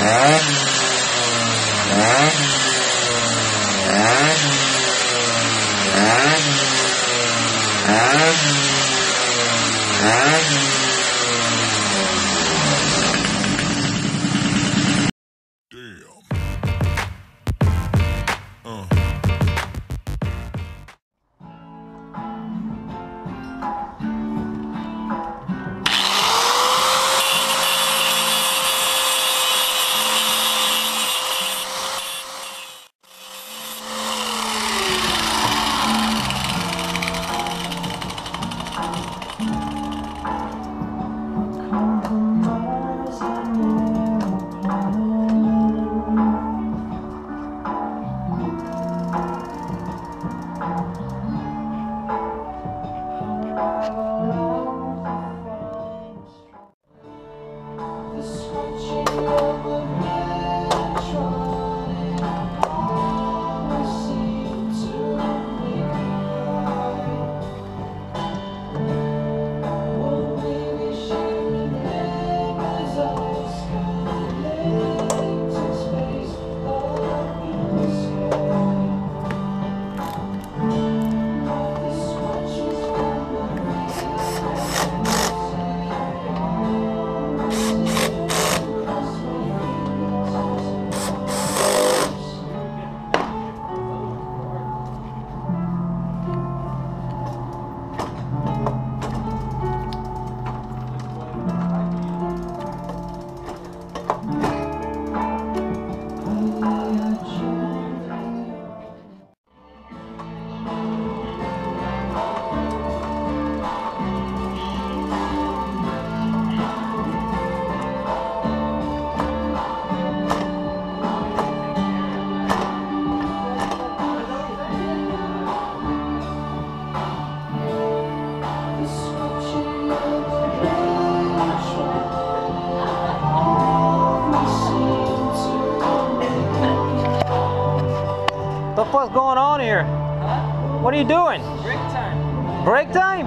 Speaker 3: The fuck's going on here?
Speaker 4: Huh?
Speaker 3: What are you doing?
Speaker 4: Break time.
Speaker 3: Break time?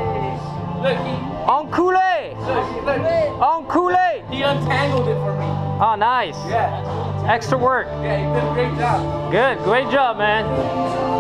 Speaker 4: Look, he,
Speaker 3: Enculé!
Speaker 4: look, look.
Speaker 3: Enculé!
Speaker 4: He untangled it for me.
Speaker 3: Oh, nice.
Speaker 4: Yeah.
Speaker 3: Extra work.
Speaker 4: Yeah, he did a great job.
Speaker 3: Good. Great job, man.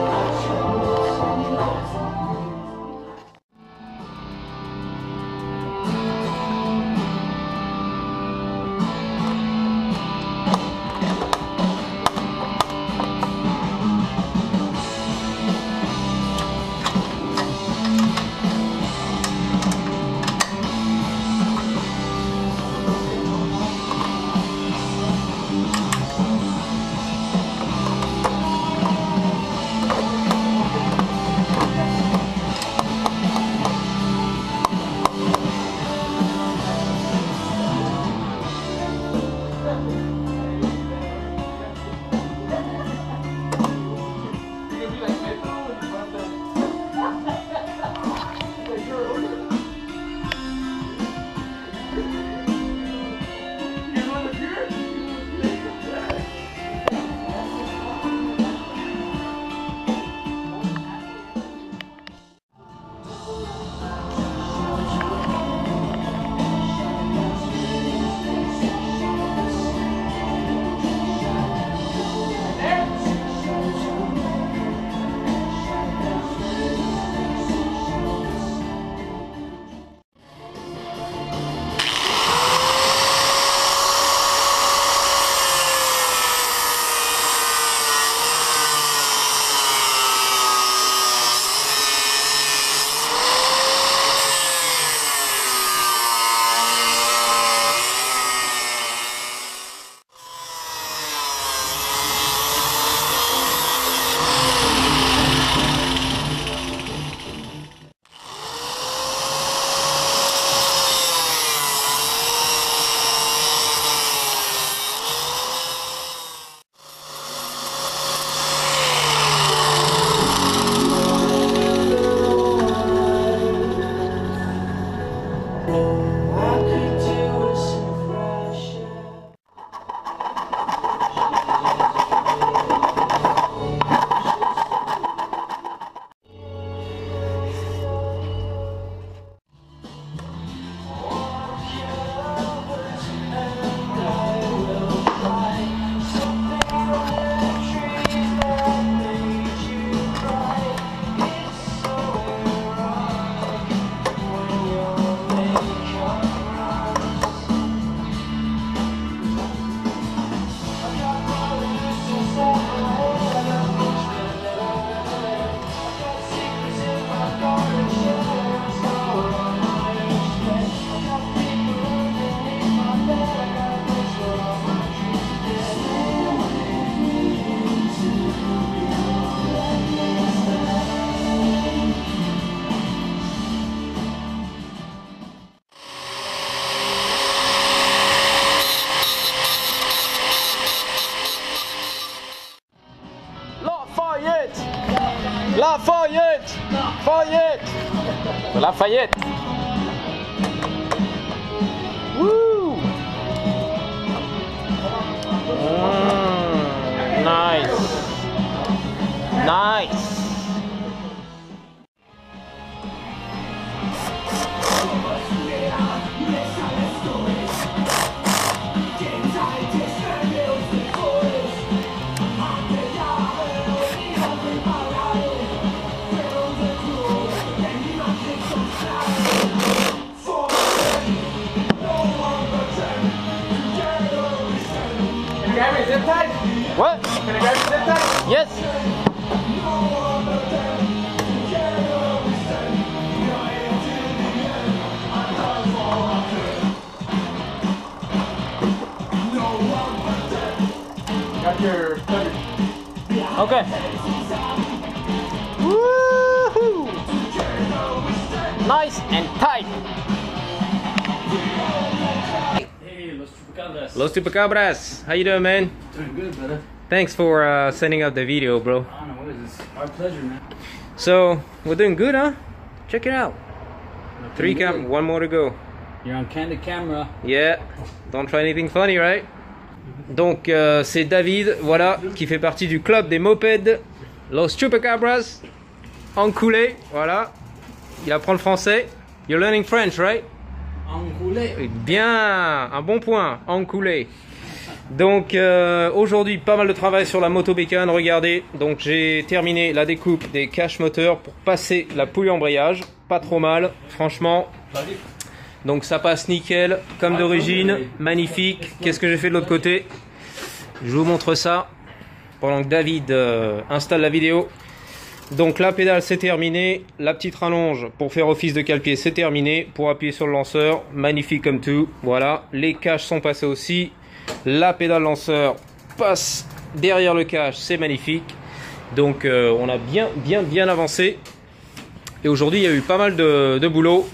Speaker 3: Lafayette, Lafayette, Lafayette. Woo! Mm, nice, nice.
Speaker 4: Zip tie?
Speaker 3: What?
Speaker 4: Can I grab your zip tie?
Speaker 3: Yes.
Speaker 4: Got your cutter.
Speaker 3: Okay. Woohoo! Nice and tight.
Speaker 4: Hey, Los Chupacabras.
Speaker 3: Los Chupacabras. How you doing, man?
Speaker 4: Doing good, brother.
Speaker 3: Thanks for uh, sending out the video, bro.
Speaker 4: I don't know, what is this? Our pleasure, man.
Speaker 3: So, we're doing good, huh? Check it out.
Speaker 4: Looking
Speaker 3: Three
Speaker 4: good.
Speaker 3: cam, one more to go.
Speaker 4: You're on candid camera.
Speaker 3: Yeah. Don't try anything funny, right? Donc, euh, c'est David, voilà, qui fait partie du club des mopeds. Los Chupacabras. Enculé, voilà. Il apprend le français. You're learning French, right?
Speaker 4: Enculé.
Speaker 3: Bien, un bon point, enculé. Donc euh, aujourd'hui pas mal de travail sur la Motobecane, regardez. Donc j'ai terminé la découpe des caches moteurs pour passer la poulie embrayage. Pas trop mal, franchement. Donc ça passe nickel, comme d'origine, magnifique. Qu'est-ce que j'ai fait de l'autre côté? Je vous montre ça pendant que David euh, installe la vidéo. Donc la pédale c'est terminé, la petite rallonge pour faire office de cale-pied c'est terminé, pour appuyer sur le lanceur, magnifique comme tout, voilà, les caches sont passées aussi, la pédale lanceur passe derrière le cache, c'est magnifique, donc euh, on a bien bien bien avancé, et aujourd'hui il y a eu pas mal de, de boulot.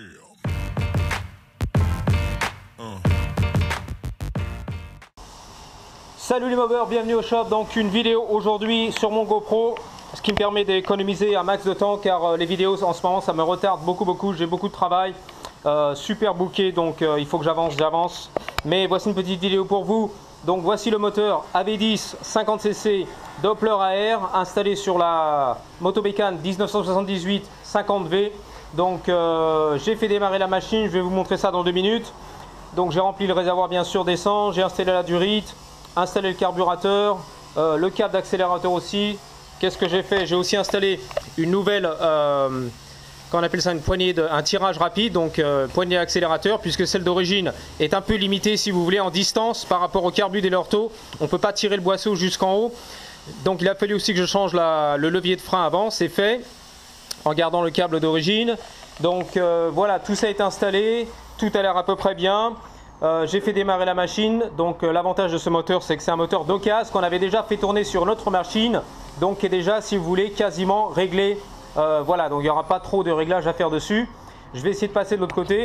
Speaker 3: Salut les mobbers, bienvenue au shop, donc une vidéo aujourd'hui sur mon GoPro. Ce qui me permet d'économiser un max de temps car euh, les vidéos en ce moment ça me retarde beaucoup beaucoup, j'ai beaucoup de travail, euh, super booké donc euh, il faut que j'avance, j'avance. Mais voici une petite vidéo pour vous. Donc voici le moteur A V dix cinquante C C Doppler à air installé sur la Motobecane dix-neuf cent soixante-dix-huit cinquante V. Donc euh, j'ai fait démarrer la machine, je vais vous montrer ça dans deux minutes. Donc j'ai rempli le réservoir bien sûr d'essence, j'ai installé la durite, installé le carburateur, euh, le câble d'accélérateur aussi. Qu'est-ce que j'ai fait? J'ai aussi installé une nouvelle, euh, qu'on appelle ça une poignée, de, un tirage rapide, donc euh, poignée d'accélérateur, puisque celle d'origine est un peu limitée, si vous voulez, en distance par rapport au carbu des l'ortho. On ne peut pas tirer le boisseau jusqu'en haut. Donc il a fallu aussi que je change la, le levier de frein avant, c'est fait, en gardant le câble d'origine. Donc euh, voilà, tout ça est installé, tout a l'air à peu près bien. Euh, j'ai fait démarrer la machine, donc euh, l'avantage de ce moteur c'est que c'est un moteur d'occasion qu'on avait déjà fait tourner sur notre machine, donc qui est déjà, si vous voulez, quasiment réglé. Euh, voilà, donc il n'y aura pas trop de réglages à faire dessus. Je vais essayer de passer de l'autre côté.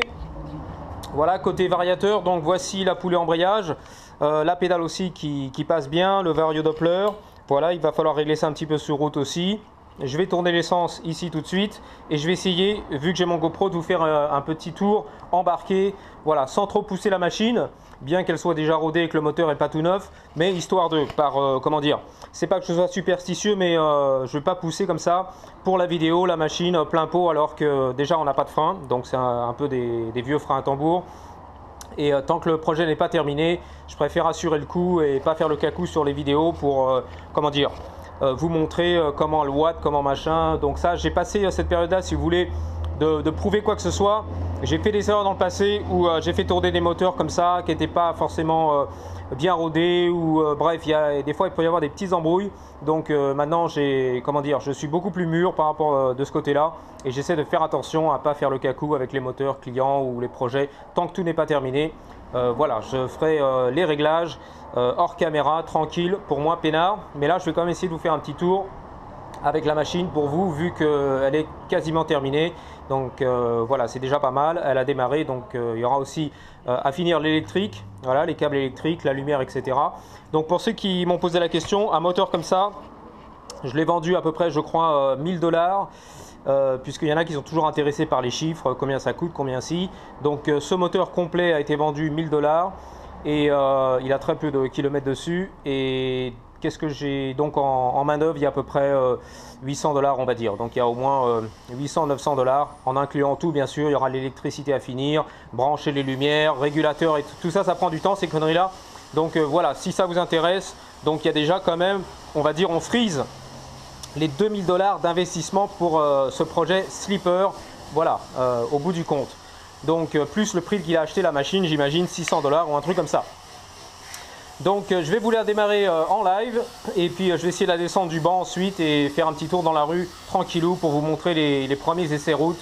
Speaker 3: Voilà, côté variateur, donc voici la poulie embrayage, euh, la pédale aussi qui, qui passe bien, le vario Doppler. Voilà, il va falloir régler ça un petit peu sur route aussi. Je vais tourner l'essence ici tout de suite et je vais essayer, vu que j'ai mon GoPro, de vous faire un petit tour embarqué, voilà, sans trop pousser la machine, bien qu'elle soit déjà rodée et que le moteur n'est pas tout neuf, mais histoire de, par, euh, comment dire, c'est pas que je sois superstitieux, mais euh, je ne vais pas pousser comme ça pour la vidéo, la machine plein pot, alors que déjà on n'a pas de frein, donc c'est un, un peu des, des vieux freins à tambour. Et euh, tant que le projet n'est pas terminé, je préfère assurer le coup et pas faire le cacou sur les vidéos pour, euh, comment dire, Euh, vous montrer euh, comment le watt, comment machin. Donc ça, j'ai passé euh, cette période-là, si vous voulez, de, de prouver quoi que ce soit. J'ai fait des erreurs dans le passé où euh, j'ai fait tourner des moteurs comme ça qui n'étaient pas forcément euh, bien rodés ou euh, bref, il y a, des fois il peut y avoir des petites embrouilles. Donc euh, maintenant, j'ai, comment dire, je suis beaucoup plus mûr par rapport euh, de ce côté-là et j'essaie de faire attention à pas faire le cacou avec les moteurs clients ou les projets tant que tout n'est pas terminé. Euh, voilà, je ferai euh, les réglages euh, hors caméra, tranquille, pour moi peinard. Mais là, je vais quand même essayer de vous faire un petit tour avec la machine pour vous, vu qu'elle est quasiment terminée. Donc euh, voilà, c'est déjà pas mal. Elle a démarré, donc euh, il y aura aussi euh, à finir l'électrique, voilà, les câbles électriques, la lumière, et cetera. Donc pour ceux qui m'ont posé la question, un moteur comme ça, Je l'ai vendu à peu près, je crois, euh, mille dollars. Euh, puisqu'il y en a qui sont toujours intéressés par les chiffres, combien ça coûte, combien si. Donc euh, ce moteur complet a été vendu mille dollars et euh, il a très peu de kilomètres dessus. Et qu'est-ce que j'ai donc en, en main d'œuvre? Il y a à peu près euh, huit cents dollars, on va dire. Donc il y a au moins euh, huit cents neuf cents dollars en incluant tout, bien sûr. Il y aura l'électricité à finir, brancher les lumières, régulateur et tout, tout ça, ça prend du temps, ces conneries là. Donc euh, voilà, si ça vous intéresse, donc il y a déjà quand même, on va dire, on freeze les deux mille dollars d'investissement pour euh, ce projet Sleeper, voilà, euh, au bout du compte. Donc euh, plus le prix qu'il a acheté la machine, j'imagine six cents dollars ou un truc comme ça. Donc euh, je vais vous la démarrer euh, en live et puis euh, je vais essayer de la descendre du banc ensuite et faire un petit tour dans la rue tranquillou pour vous montrer les, les premiers essais route.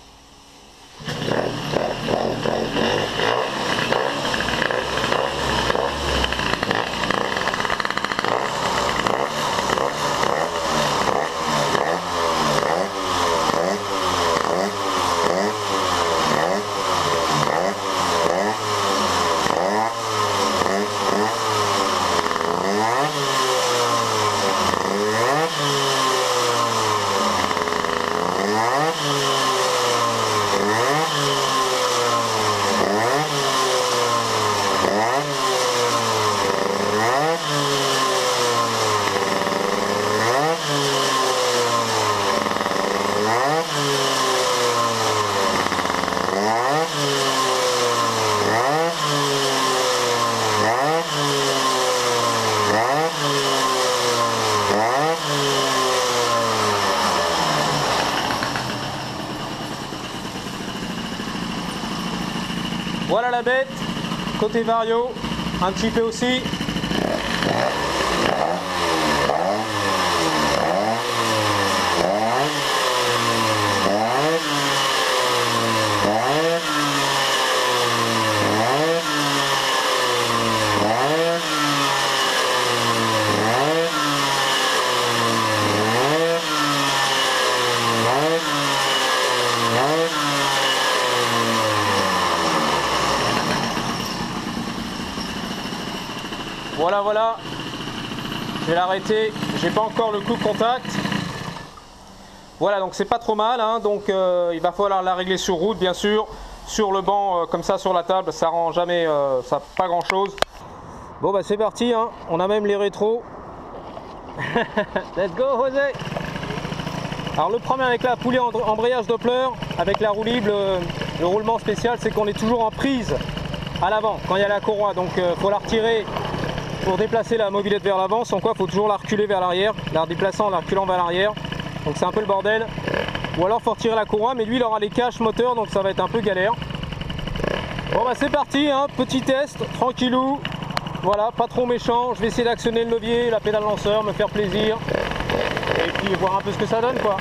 Speaker 3: Voilà la bête, côté vario, un petit peu aussi. Voilà, voilà, je vais l'arrêter, j'ai pas encore le coup de contact. Voilà, donc c'est pas trop mal, hein. Donc euh, il va falloir la régler sur route, bien sûr. Sur le banc, euh, comme ça, sur la table, ça rend jamais, euh, ça pas grand chose. Bon bah c'est parti, hein. On a même les rétros. Let's go José. Alors le problème avec la poulie embrayage Doppler, avec la roue libre, le, le roulement spécial, c'est qu'on est toujours en prise à l'avant quand il y a la courroie. Donc il euh, faut la retirer pour déplacer la mobylette vers l'avant, sans quoi il faut toujours la reculer vers l'arrière, la déplaçant en la reculant vers l'arrière. Donc c'est un peu le bordel. Ou alors faut retirer la courroie, mais lui il aura les caches moteurs, donc ça va être un peu galère. Bon bah c'est parti, hein. Petit test, tranquillou. Voilà, pas trop méchant. Je vais essayer d'actionner le levier, la pédale lanceur, me faire plaisir. Et puis voir un peu ce que ça donne, quoi.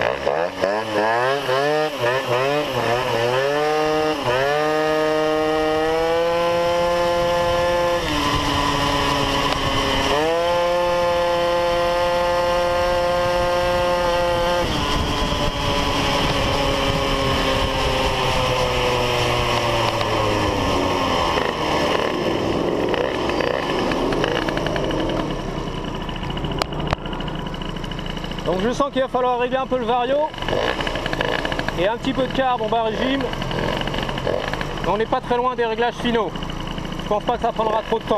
Speaker 3: Donc je sens qu'il va falloir régler un peu le vario et un petit peu de carbe en bas régime. Mais on n'est pas très loin des réglages finaux. Je pense pas que ça prendra trop de temps.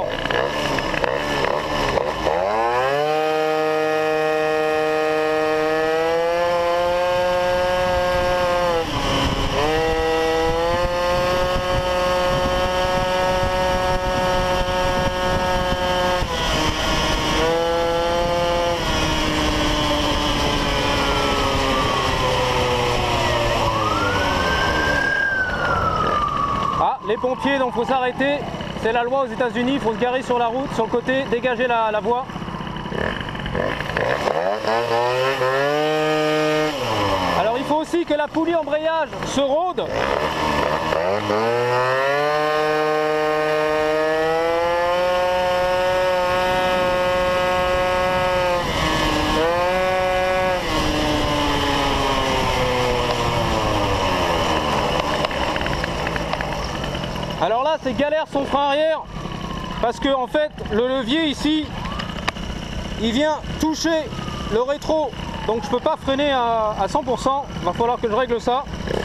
Speaker 3: Les pompiers, donc faut s'arrêter, c'est la loi aux États-Unis, il faut se garer sur la route, sur le côté, dégager la, la voie. Alors il faut aussi que la poulie embrayage se rôde. Alors là c'est galère son frein arrière parce que en fait le levier ici il vient toucher le rétro, donc je peux pas freiner à, à cent pour cent, il va falloir que je règle ça.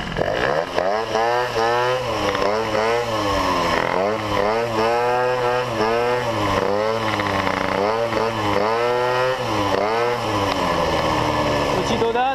Speaker 3: Petit dodane.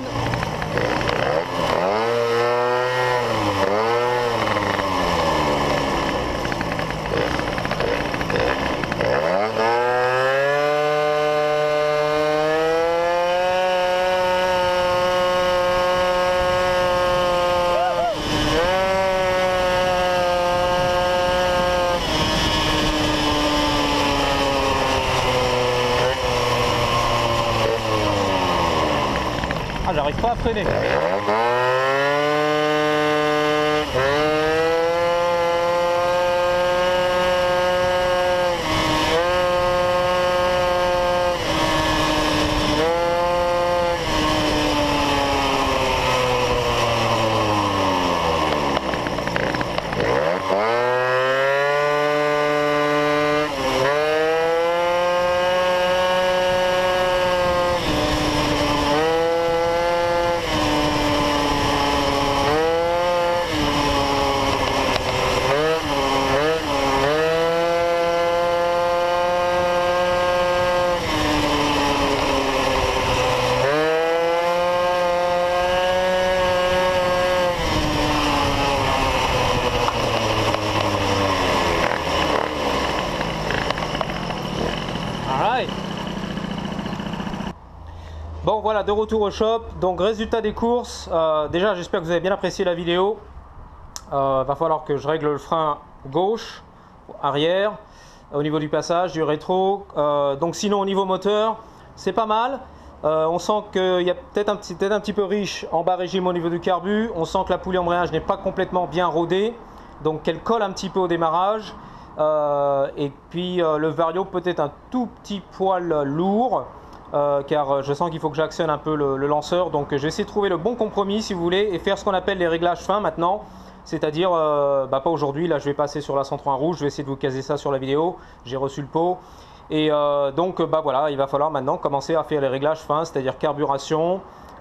Speaker 3: Ah, j'arrive pas à freiner. Bon voilà, de retour au shop, donc résultat des courses, euh, déjà j'espère que vous avez bien apprécié la vidéo. Euh, va falloir que je règle le frein gauche, arrière, au niveau du passage, du rétro. Euh, donc sinon au niveau moteur, c'est pas mal. Euh, on sent qu'il y a peut-être un, petit, peut-être un petit peu riche en bas régime au niveau du carbu. On sent que la poulie embrayage n'est pas complètement bien rodée, donc qu'elle colle un petit peu au démarrage. Euh, et puis euh, le vario peut-être un tout petit poil lourd. Euh, car je sens qu'il faut que j'actionne un peu le, le lanceur, donc je vais essayer de trouver le bon compromis si vous voulez et faire ce qu'on appelle les réglages fins maintenant, c'est-à-dire euh, bah pas aujourd'hui, là je vais passer sur la cent trois rouge, je vais essayer de vous caser ça sur la vidéo, j'ai reçu le pot et euh, donc bah voilà, il va falloir maintenant commencer à faire les réglages fins, c'est-à-dire carburation,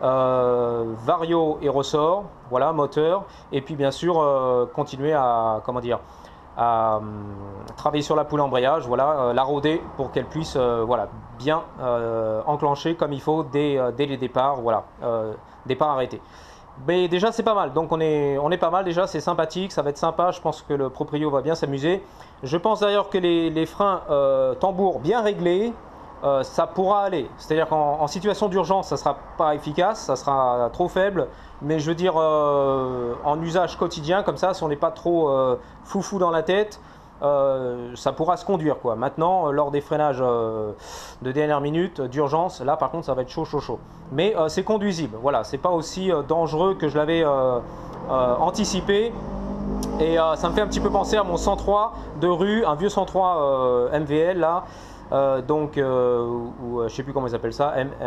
Speaker 3: euh, vario et ressort, voilà, moteur, et puis bien sûr euh, continuer à, comment dire, à euh, travailler sur la poulie embrayage, voilà, euh, la roder pour qu'elle puisse euh, voilà, bien euh, enclencher comme il faut dès, euh, dès les départs, voilà, euh, départ arrêté. Mais déjà c'est pas mal, donc on est, on est pas mal déjà, c'est sympathique, ça va être sympa, je pense que le proprio va bien s'amuser. Je pense d'ailleurs que les, les freins euh, tambour bien réglés, euh, ça pourra aller, c'est-à-dire qu'en en situation d'urgence ça sera pas efficace, ça sera trop faible, mais je veux dire euh, en usage quotidien comme ça, si on n'est pas trop euh, foufou dans la tête, euh, ça pourra se conduire quoi. Maintenant lors des freinages euh, de dernière minute d'urgence, là par contre ça va être chaud chaud chaud, mais euh, c'est conduisible, voilà, c'est pas aussi euh, dangereux que je l'avais euh, euh, anticipé. Et euh, ça me fait un petit peu penser à mon cent trois de rue, un vieux cent trois euh, M V L là. Euh, donc, euh, ou euh, je sais plus comment ils appellent ça, M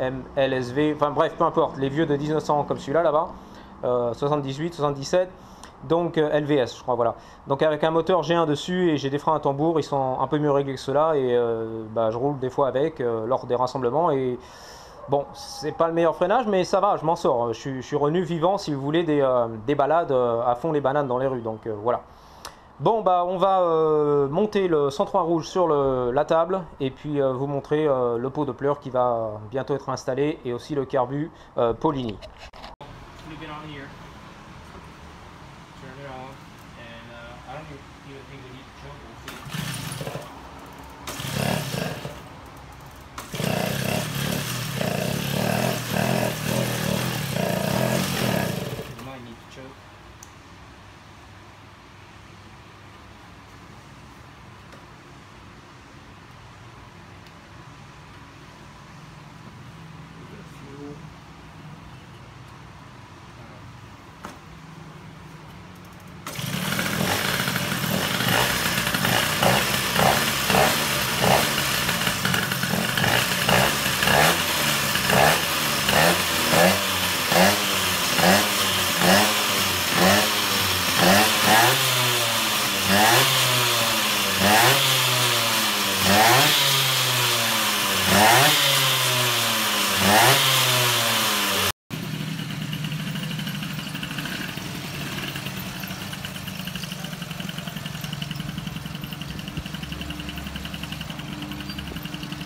Speaker 3: L S V, enfin bref, peu importe, les vieux de mille neuf cents comme celui-là là-bas, euh, soixante-dix-huit, soixante-dix-sept, donc euh, L V S je crois, voilà. Donc avec un moteur G un dessus et j'ai des freins à tambour, ils sont un peu mieux réglés que ceux-là et euh, bah, je roule des fois avec euh, lors des rassemblements et bon, c'est pas le meilleur freinage mais ça va, je m'en sors, je, je suis revenu vivant si vous voulez des, euh, des balades euh, à fond les bananes dans les rues, donc euh, voilà. Bon bah on va euh, monter le cent trois rouge sur le, la table et puis euh, vous montrer euh, le pot de pleurs qui va bientôt être installé et aussi le carbu euh, Polini.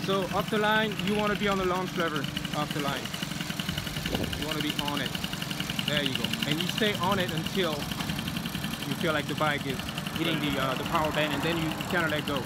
Speaker 3: So off the line, you want to be on the launch lever off the line. You want to be on it. There you go. And you stay on it until you feel like the bike is hitting the uh, the power band, and then you kind of let go.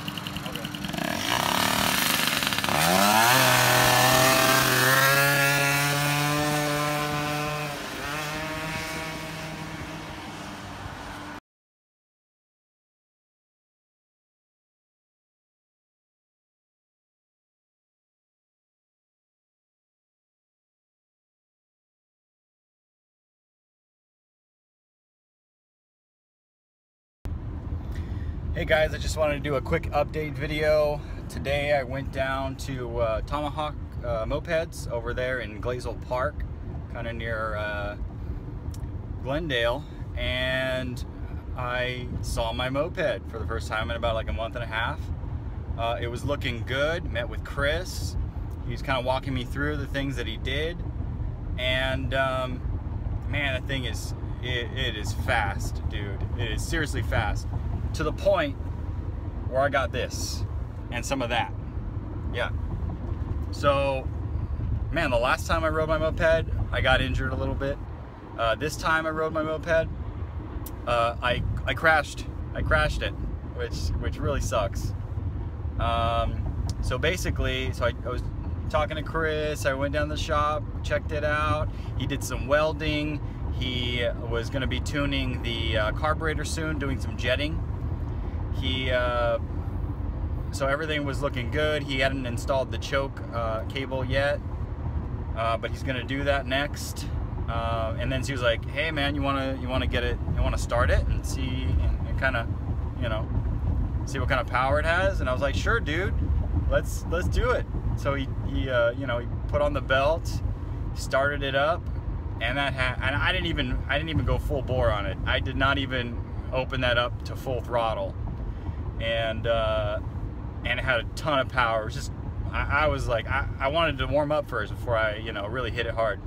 Speaker 1: Hey guys, I just wanted to do a quick update video. Today I went down to uh, Tomahawk uh, Mopeds over there in Glendale Park, kind of near uh, Glendale, and I saw my moped for the first time in about like a month and a half. Uh, it was looking good. Met with Chris. He was kind of walking me through the things that he did, and um, man, that thing is it, it is fast, dude. It is seriously fast. To the point where I got this and some of that. Yeah. So, man, the last time I rode my moped, I got injured a little bit. Uh, this time I rode my moped, uh, I I crashed. I crashed it, which which really sucks. Um, so basically, so I, I was talking to Chris. I went down to the shop, checked it out. He did some welding. He was going to be tuning the uh, carburetor soon, doing some jetting. He, uh, so everything was looking good. He hadn't installed the choke uh, cable yet, uh, but he's gonna do that next. Uh, and then she was like, "Hey man, you wanna you wanna get it? You wanna start it and see and, and kind of, you know, see what kind of power it has?" And I was like, "Sure, dude, let's let's do it." So he he uh, you know he put on the belt, started it up, and that ha and I didn't even I didn't even go full bore on it. I did not even open that up to full throttle. And uh, and it had a ton of power. It was just, I, I was like, I, I wanted to warm up first before I, you know, really hit it hard.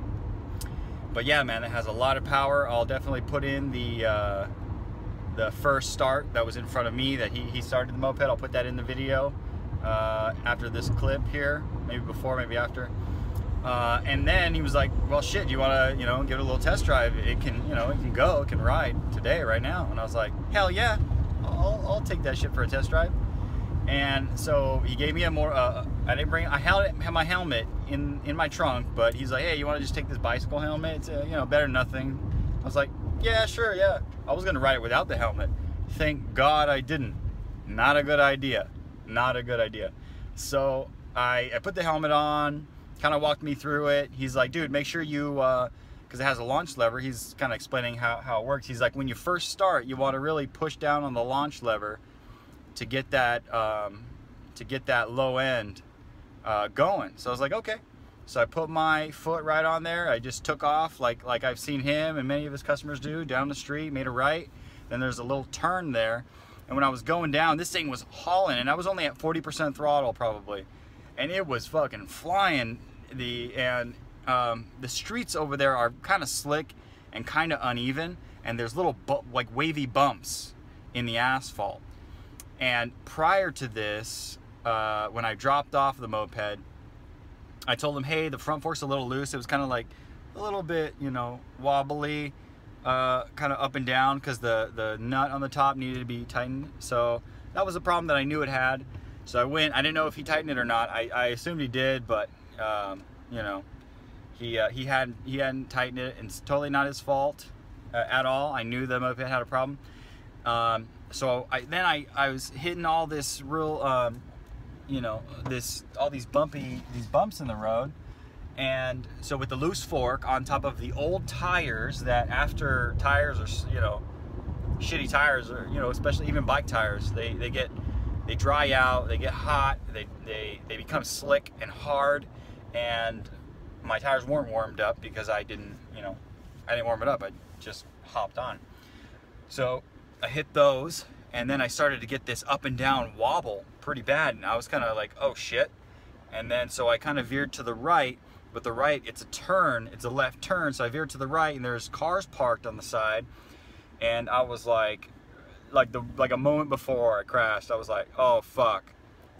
Speaker 1: But yeah, man, it has a lot of power. I'll definitely put in the uh, the first start that was in front of me that he, he started the moped. I'll put that in the video uh, after this clip here, maybe before, maybe after. Uh, and then he was like, "Well, shit, you want to, you know, give it a little test drive? It can, you know, it can go, it can ride today, right now." And I was like, "Hell yeah." I'll, I'll take that shit for a test drive. And so he gave me a more uh, I didn't bring I held it, had my helmet in in my trunk, but he's like, "Hey, you want to just take this bicycle helmet? It's uh, you know, better than nothing." I was like, "Yeah, sure, yeah." I was gonna ride it without the helmet. Thank God I didn't. Not a good idea. Not a good idea. So I, I put the helmet on, kind of walked me through it. He's like, "Dude, make sure you uh because it has a launch lever." He's kind of explaining how, how it works. He's like, when you first start, you want to really push down on the launch lever to get that um, to get that low end uh, going. So I was like, okay. So I put my foot right on there. I just took off like like I've seen him and many of his customers do, down the street, made a right. Then there's a little turn there. And when I was going down, this thing was hauling, and I was only at forty percent throttle probably. And it was fucking flying. The and Um, the streets over there are kind of slick and kind of uneven, and there's little like wavy bumps in the asphalt. And prior to this, uh, when I dropped off the moped, I told him, "Hey, the front fork's a little loose." It was kind of like a little bit, you know, wobbly, uh, kind of up and down because the the nut on the top needed to be tightened. So that was a problem that I knew it had. So I went. I didn't know if he tightened it or not. I, I assumed he did, but um, you know. He, uh, he, hadn't, he hadn't tightened it, and it's totally not his fault uh, at all. I knew the moped had a problem. Um, so I, then I, I was hitting all this real, um, you know, this all these bumpy, these bumps in the road. And so with the loose fork on top of the old tires that after tires are, you know, shitty tires, or, you know, especially even bike tires, they, they get, they dry out, they get hot, they, they, they become slick and hard, and my tires weren't warmed up because I didn't, you know, I didn't warm it up. I just hopped on. So I hit those, and then I started to get this up and down wobble pretty bad, and I was kind of like, oh shit. And then so I kind of veered to the right, but the right, it's a turn, it's a left turn, so I veered to the right, and there's cars parked on the side, and I was like, like the like a moment before I crashed, I was like, oh fuck.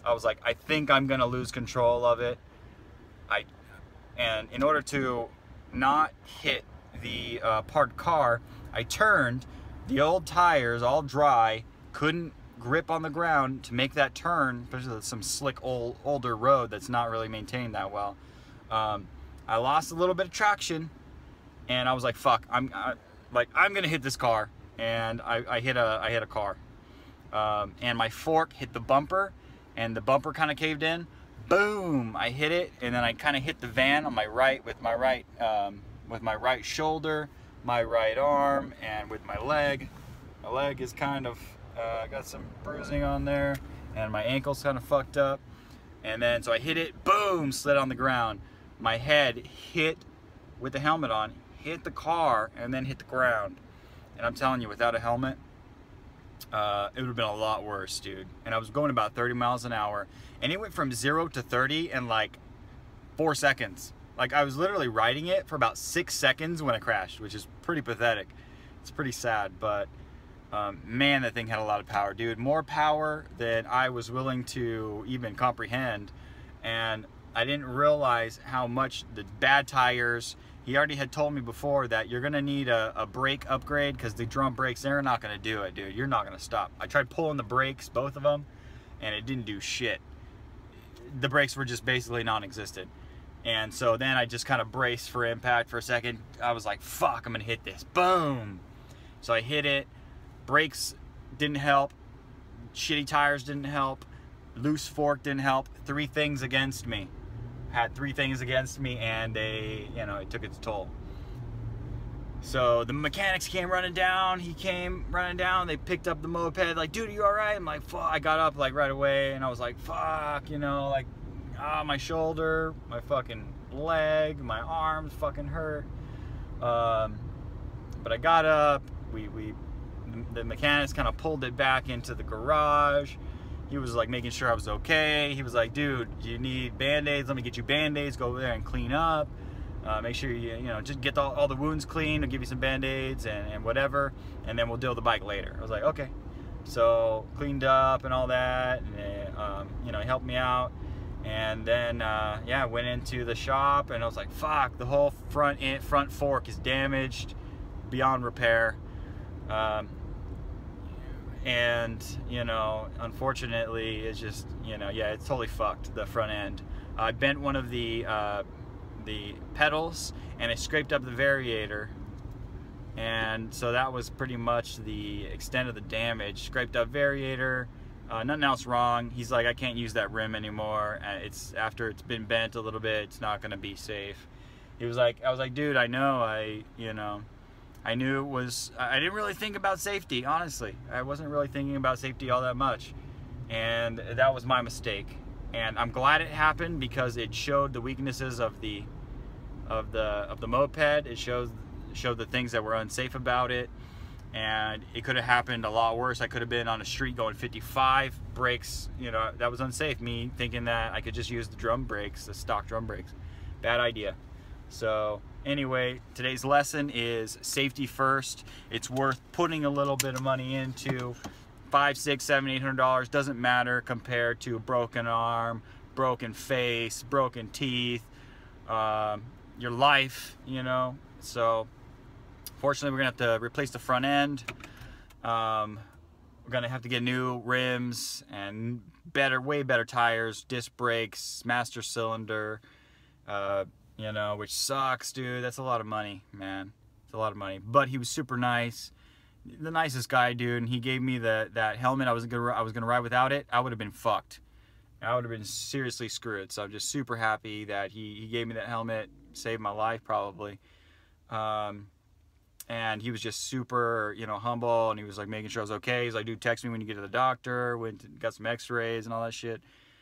Speaker 1: I was like, I think I'm gonna lose control of it. I, and in order to not hit the uh, parked car, I turned. The old tires, all dry, couldn't grip on the ground to make that turn, especially with some slick old older road that's not really maintained that well. Um, I lost a little bit of traction, and I was like, "Fuck!" I'm I, like, I'm gonna hit this car, and I, I hit a I hit a car, um, and my fork hit the bumper, and the bumper kind of caved in. Boom! I hit it, and then I kind of hit the van on my right with my right um, with my right shoulder, my right arm, and with my leg. My leg is kind of uh, got some bruising on there, and my ankle's kind of fucked up. And then so I hit it, boom, slid on the ground. My head hit with the helmet on, hit the car, and then hit the ground. And I'm telling you, without a helmet, uh, it would have been a lot worse, dude. And I was going about thirty miles an hour, and it went from zero to thirty in like four seconds. Like, I was literally riding it for about six seconds when I crashed, which is pretty pathetic. It's pretty sad, but um, man, that thing had a lot of power, dude. More power than I was willing to even comprehend. And I didn't realize how much the bad tires, he already had told me before that you're gonna need a, a brake upgrade, because the drum brakes, they're not gonna do it, dude. You're not gonna stop. I tried pulling the brakes, both of them, and it didn't do shit. The brakes were just basically non-existent. And so then I just kind of braced for impact for a second. I was like, fuck, I'm gonna hit this. Boom! So I hit it. Brakes didn't help. Shitty tires didn't help. Loose fork didn't help. Three things against me. Had three things against me, and they, you know, it took its toll. So the mechanics came running down. He came running down. They picked up the moped. Like, dude, are you all right? I'm like, fuck. I got up like right away, and I was like, fuck, you know, like, ah, my shoulder, my fucking leg, my arms fucking hurt. Um, but I got up. We we the mechanics kind of pulled it back into the garage. He was like making sure I was okay. He was like, dude, do you need band-aids? Let me get you band-aids. Go over there and clean up. Uh, make sure you, you know, just get all, all the wounds clean. I'll give you some band-aids and, and whatever, and then we'll deal with the bike later. I was like, okay. So cleaned up and all that, and um, you know, he helped me out. And then, uh, yeah, I went into the shop, and I was like, fuck, the whole front end, front fork is damaged beyond repair. Um, and, you know, unfortunately, it's just, you know, yeah, it's totally fucked, the front end. I bent one of the, uh, the pedals, and I scraped up the variator. And so that was pretty much the extent of the damage. Scraped up variator. Uh, nothing else wrong. He's like, I can't use that rim anymore. Uh, it's after it's been bent a little bit, it's not gonna be safe. He was like, I was like, dude, I know, I, you know, I knew it was, I didn't really think about safety, honestly. I wasn't really thinking about safety all that much. And that was my mistake. And I'm glad it happened, because it showed the weaknesses of the, of the, of the moped. It shows, showed the things that were unsafe about it. And it could have happened a lot worse. I could have been on a street going fifty-five, brakes, you know, that was unsafe. Me thinking that I could just use the drum brakes, the stock drum brakes. Bad idea. So anyway, today's lesson is safety first. It's worth putting a little bit of money into. Five, six, seven, eight hundred dollars, doesn't matter compared to a broken arm, broken face, broken teeth, um, your life, you know. So fortunately, we're gonna have to replace the front end. Um, we're gonna have to get new rims and better, way better tires, disc brakes, master cylinder, uh, you know, which sucks, dude. That's a lot of money, man. It's a lot of money. But he was super nice, the nicest guy, dude. And he gave me the that helmet. I was gonna, I was gonna ride without it. I would have been fucked. I would have been seriously screwed. So I'm just super happy that he he gave me that helmet. Saved my life, probably. Um, And he was just super, you know, humble, and he was like making sure I was okay. He's like, dude, text me when you get to the doctor. Went to, got some x-rays and all that shit.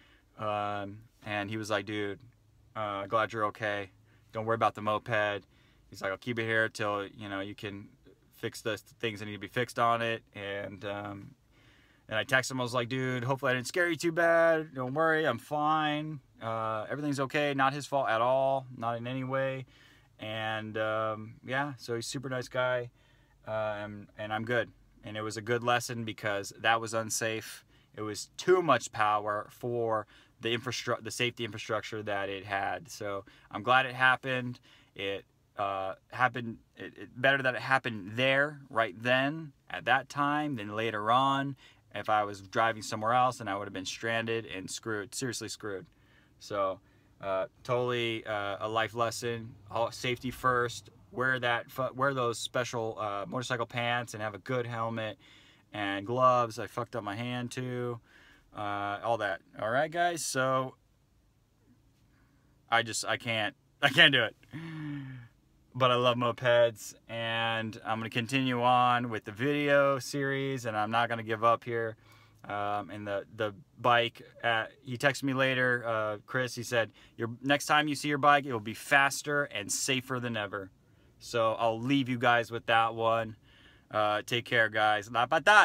Speaker 1: Um, and he was like, dude, uh, glad you're okay. Don't worry about the moped. He's like, I'll keep it here till, you know, you can fix the things that need to be fixed on it. And, um, and I texted him, I was like, dude, hopefully I didn't scare you too bad. Don't worry, I'm fine. Uh, everything's okay. Not his fault at all. Not in any way. And um, yeah, so he's a super nice guy, uh, and, and I'm good. And it was a good lesson, because that was unsafe, it was too much power for the infrastructure, the safety infrastructure that it had. So I'm glad it happened. It uh, happened, it, it, better that it happened there, right then, at that time, than later on. If I was driving somewhere else, and I would have been stranded and screwed, seriously screwed. So uh, totally uh, a life lesson. All, safety first. Wear that, wear those special uh, motorcycle pants, and have a good helmet and gloves. I fucked up my hand too. Uh, all that. All right, guys. So I just I can't I can't do it. But I love mopeds, and I'm gonna continue on with the video series, and I'm not gonna give up here. Um, and the the bike, uh, he texted me later, uh, Chris. He said, "Your next time you see your bike, it will be faster and safer than ever." So I'll leave you guys with that one. Uh, take care, guys. La patate.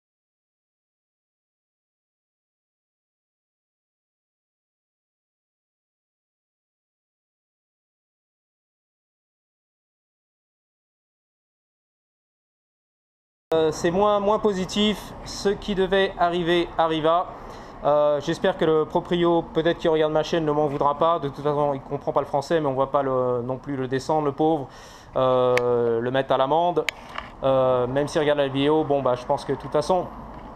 Speaker 3: Euh, c'est moins, moins positif. Ce qui devait arriver arriva. Euh, J'espère que le proprio, peut-être qui regarde ma chaîne, ne m'en voudra pas. De toute façon, il ne comprend pas le français, mais on ne va pas le, non plus le descendre, le pauvre, euh, le mettre à l'amende. Euh, même s'il regarde la vidéo, bon, bah, je pense que de toute façon,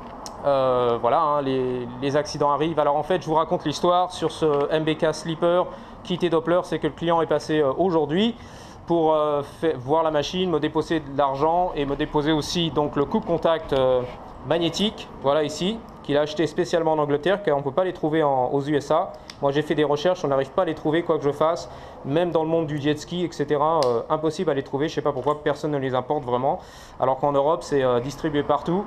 Speaker 3: euh, voilà, hein, les, les accidents arrivent. Alors en fait, je vous raconte l'histoire sur ce M B K Sleeper kit et Doppler. C'est que le client est passé euh, aujourd'hui pour euh, fait, voir la machine, me déposer de l'argent et me déposer aussi donc le coupe-contact euh, magnétique, voilà ici, qu'il a acheté spécialement en Angleterre, car on ne peut pas les trouver en, aux U S A. Moi j'ai fait des recherches, on n'arrive pas à les trouver quoi que je fasse, même dans le monde du jet ski, et cetera. Euh, impossible à les trouver, je ne sais pas pourquoi, personne ne les importe vraiment, alors qu'en Europe c'est euh, distribué partout.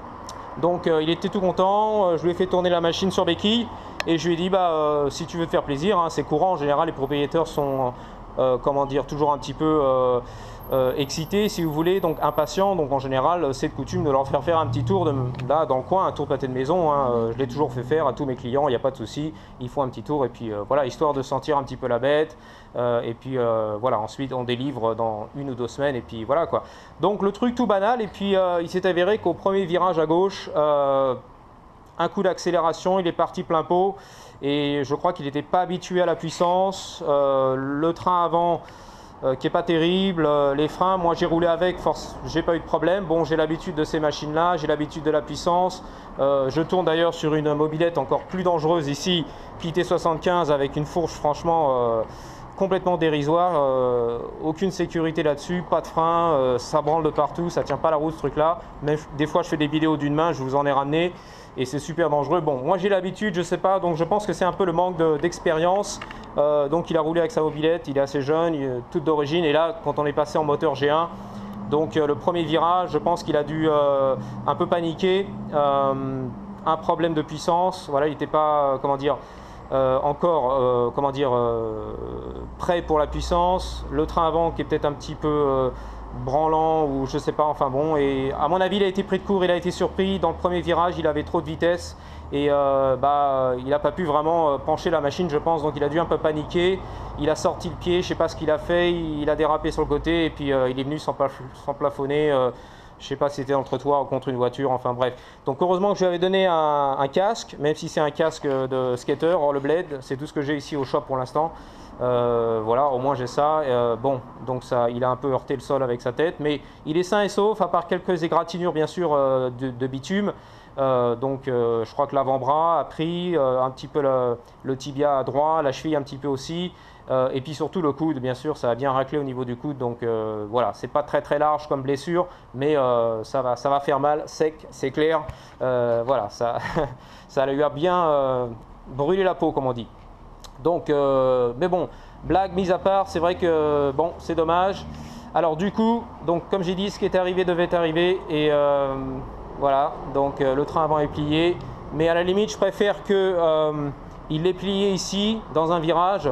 Speaker 3: Donc euh, il était tout content, euh, je lui ai fait tourner la machine sur béquille, et je lui ai dit, bah, euh, si tu veux te faire plaisir, hein, c'est courant, en général les propriétaires sont... Euh, comment dire, toujours un petit peu euh, euh, excité, si vous voulez, donc impatient. Donc en général, c'est de coutume de leur faire faire un petit tour de, là dans le coin, un tour pâté de maison. Hein. Euh, je l'ai toujours fait faire à tous mes clients, il n'y a pas de souci. Ils font un petit tour et puis euh, voilà, histoire de sentir un petit peu la bête. Euh, et puis euh, voilà, ensuite on délivre dans une ou deux semaines et puis voilà quoi. Donc le truc tout banal. Et puis euh, il s'est avéré qu'au premier virage à gauche, euh, un coup d'accélération, il est parti plein pot. Et je crois qu'il n'était pas habitué à la puissance. Euh, le train avant euh, qui est pas terrible, euh, les freins, moi j'ai roulé avec, force, j'ai pas eu de problème. Bon, j'ai l'habitude de ces machines là, j'ai l'habitude de la puissance. Euh, je tourne d'ailleurs sur une mobylette encore plus dangereuse ici, P T soixante-quinze, avec une fourche franchement euh, complètement dérisoire, euh, aucune sécurité là-dessus, pas de frein, euh, ça branle de partout, ça tient pas la route ce truc là. Même des fois je fais des vidéos d'une main, je vous en ai ramené. Et c'est super dangereux. Bon, moi j'ai l'habitude, je sais pas, donc je pense que c'est un peu le manque d'expérience. De, euh, donc il a roulé avec sa mobylette, il est assez jeune, il, toute d'origine. Et là, quand on est passé en moteur G un, donc euh, le premier virage, je pense qu'il a dû euh, un peu paniquer. Euh, un problème de puissance, voilà, il n'était pas, euh, comment dire, euh, encore, euh, comment dire, euh, prêt pour la puissance. Le train avant qui est peut-être un petit peu... Euh, branlant ou je sais pas, enfin bon, et à mon avis il a été pris de court, il a été surpris dans le premier virage, il avait trop de vitesse et euh, bah il n'a pas pu vraiment pencher la machine je pense, donc il a dû un peu paniquer, il a sorti le pied, je sais pas ce qu'il a fait, il a dérapé sur le côté et puis euh, il est venu sans, plaf sans plafonner, euh, je sais pas si c'était entre toi ou contre une voiture, enfin bref. Donc heureusement que je lui avais donné un, un casque, même si c'est un casque de skater, rollerblade, c'est tout ce que j'ai ici au shop pour l'instant. Euh, voilà, au moins j'ai ça. Euh, bon, donc ça, il a un peu heurté le sol avec sa tête, mais il est sain et sauf, à part quelques égratignures bien sûr euh, de, de bitume. Euh, donc euh, je crois que l'avant-bras a pris, euh, un petit peu le, le tibia droit, la cheville un petit peu aussi, euh, et puis surtout le coude, bien sûr, ça a bien raclé au niveau du coude. Donc euh, voilà, c'est pas très très large comme blessure, mais euh, ça va, ça va faire mal, sec, c'est clair. Euh, voilà, ça, ça lui a bien euh, brûlé la peau, comme on dit. Donc, euh, mais bon, blague mise à part, c'est vrai que bon, c'est dommage. Alors du coup, donc comme j'ai dit, ce qui est arrivé devait arriver et euh, voilà. Donc euh, le train avant est plié, mais à la limite, je préfère que euh, il l'ait plié ici dans un virage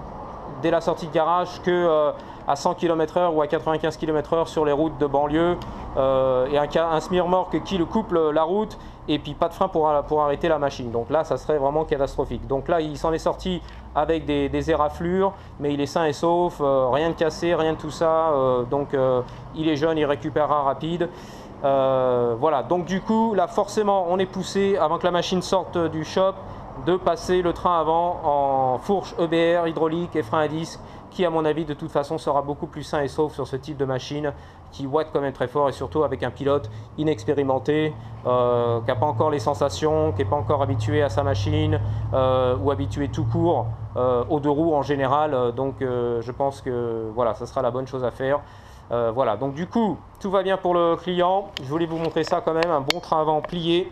Speaker 3: dès la sortie de garage que euh, à cent kilomètres heure ou à quatre-vingt-quinze kilomètres heure sur les routes de banlieue euh, et un, un semi-remorque qui le coupe la route et puis pas de frein pour, pour arrêter la machine. Donc là, ça serait vraiment catastrophique. Donc là, il s'en est sorti avec des, des éraflures, mais il est sain et sauf, euh, rien de cassé, rien de tout ça. Euh, donc euh, il est jeune, il récupérera rapide. Euh, voilà, donc du coup, là forcément, on est poussé, avant que la machine sorte du shop, de passer le train avant en fourche E B R, hydraulique et frein à disque, qui à mon avis de toute façon sera beaucoup plus sain et sauf sur ce type de machine, qui ouate quand même très fort, et surtout avec un pilote inexpérimenté, euh, qui n'a pas encore les sensations, qui n'est pas encore habitué à sa machine, euh, ou habitué tout court euh, aux deux roues en général. Donc euh, je pense que voilà, ça sera la bonne chose à faire. Euh, voilà, donc du coup, tout va bien pour le client. Je voulais vous montrer ça quand même, un bon train avant plié.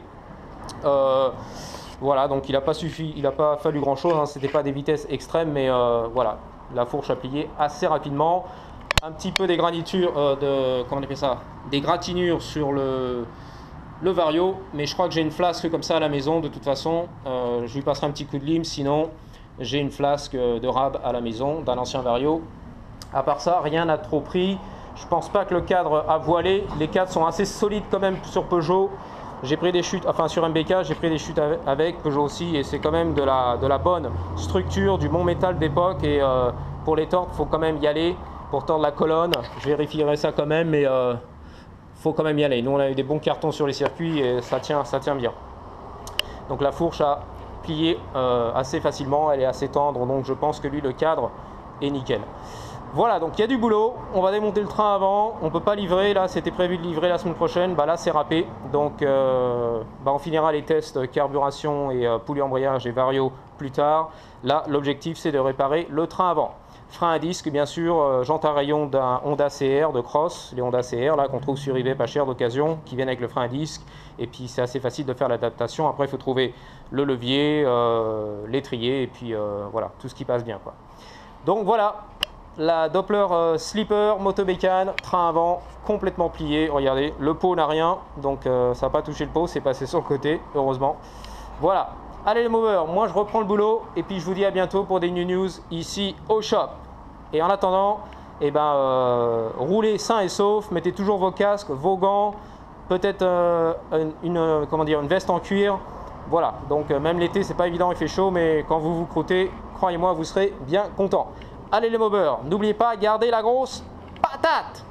Speaker 3: Euh, voilà, donc il n'a pas suffi, il n'a pas fallu grand chose, hein, c'était pas des vitesses extrêmes, mais euh, voilà, la fourche a plié assez rapidement. Un petit peu des granitures, euh, de, comment on appelle ça, des gratinures sur le, le vario, mais je crois que j'ai une flasque comme ça à la maison de toute façon. Euh, je lui passerai un petit coup de lime, sinon j'ai une flasque de rab à la maison d'un ancien vario. À part ça, rien n'a trop pris. Je pense pas que le cadre a voilé. Les cadres sont assez solides quand même sur Peugeot. J'ai pris des chutes, enfin sur M B K, j'ai pris des chutes avec Peugeot aussi, et c'est quand même de la, de la bonne structure, du bon métal d'époque. Et euh, pour les tordre, il faut quand même y aller. Pour tordre la colonne, je vérifierai ça quand même, mais euh, faut quand même y aller. Nous, on a eu des bons cartons sur les circuits et ça tient, ça tient bien. Donc la fourche a plié euh, assez facilement, elle est assez tendre, donc je pense que lui, le cadre est nickel. Voilà, donc il y a du boulot, on va démonter le train avant, on ne peut pas livrer, là c'était prévu de livrer la semaine prochaine, bah là c'est râpé, donc euh, bah on finira les tests carburation et euh, poulie embrayage et vario plus tard. Là l'objectif c'est de réparer le train avant. Frein à disque bien sûr, euh, jante à rayon d'un Honda C R de cross, les Honda C R là qu'on trouve sur eBay pas cher d'occasion, qui viennent avec le frein à disque, et puis c'est assez facile de faire l'adaptation. Après il faut trouver le levier, euh, l'étrier, et puis euh, voilà, tout ce qui passe bien quoi. Donc voilà, la Doppler euh, Sleeper Motobecane, train avant complètement plié. Regardez, le pot n'a rien, donc euh, ça n'a pas touché le pot, c'est passé sur le côté, heureusement. Voilà, allez les moveurs, moi je reprends le boulot, et puis je vous dis à bientôt pour des new news ici au shop. Et en attendant, eh ben, euh, roulez sain et sauf, mettez toujours vos casques, vos gants, peut-être euh, une, une, comment dire, une veste en cuir. Voilà, donc euh, même l'été c'est pas évident, il fait chaud, mais quand vous vous croûtez, croyez-moi, vous serez bien content. Allez les mobeurs, n'oubliez pas, gardez la grosse patate!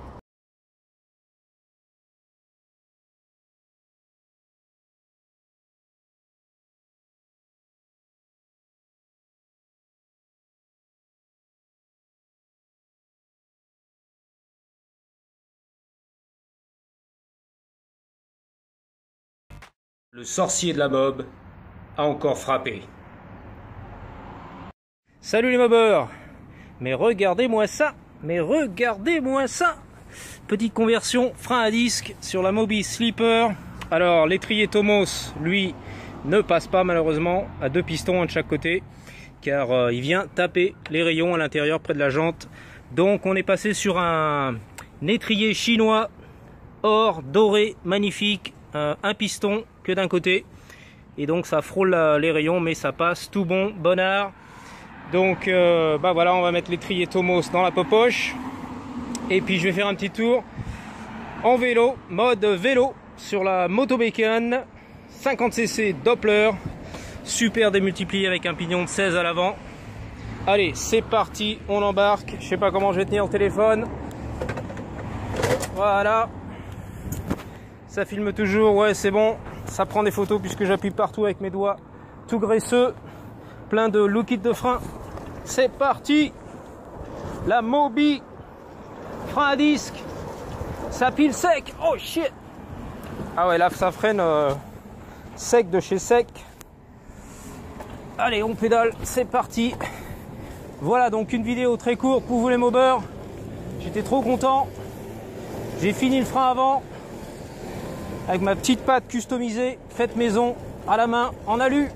Speaker 3: Le sorcier de la mob a encore frappé. Salut les mobeurs! Mais regardez-moi ça! Mais regardez-moi ça! Petite conversion frein à disque sur la Moby Sleeper. Alors l'étrier Tomos, lui, ne passe pas malheureusement, à deux pistons, un de chaque côté, car euh, il vient taper les rayons à l'intérieur près de la jante. Donc on est passé sur un, un étrier chinois, or, doré, magnifique, euh, un piston que d'un côté. Et donc ça frôle la, les rayons, mais ça passe tout bon, bonnard. Donc euh, bah voilà, on va mettre l'étrier Tomos dans la popoche, et puis je vais faire un petit tour en vélo, mode vélo, sur la Motobecane cinquante cc Doppler, super démultiplié avec un pignon de seize à l'avant. Allez, c'est parti, on embarque. Je sais pas comment je vais tenir le téléphone. Voilà, ça filme toujours, ouais c'est bon, ça prend des photos puisque j'appuie partout avec mes doigts tout graisseux, plein de liquide de frein. C'est parti, la Moby, frein à disque, ça pile sec. Oh shit, ah ouais là ça freine euh, sec de chez sec. Allez, on pédale, c'est parti. Voilà donc une vidéo très courte pour vous les mobeurs. J'étais trop content, j'ai fini le frein avant avec ma petite patte customisée faite maison à la main en alu.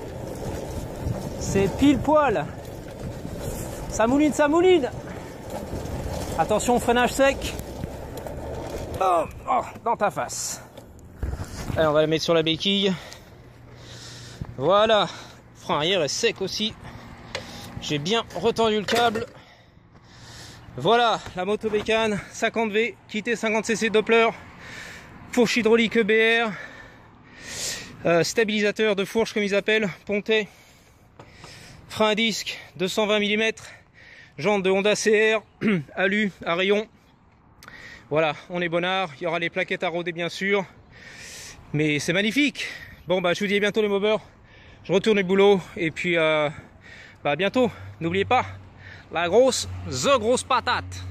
Speaker 3: C'est pile poil. Ça mouline, ça mouline. Attention, freinage sec. Oh, oh, dans ta face. Allez, on va la mettre sur la béquille. Voilà. Frein arrière est sec aussi. J'ai bien retendu le câble. Voilà, la Motobecane cinquante V, kitté cinquante cc Doppler. Fourche hydraulique E B R. Euh, stabilisateur de fourche comme ils appellent, pontet. Frein à disque deux cent vingt millimètres, jante de Honda C R, alu à rayon. Voilà, on est bonnard. Il y aura les plaquettes à rôder bien sûr. Mais c'est magnifique. Bon bah je vous dis à bientôt les mobbers. Je retourne au boulot et puis euh, bah à bientôt. N'oubliez pas, la grosse, the grosse patate.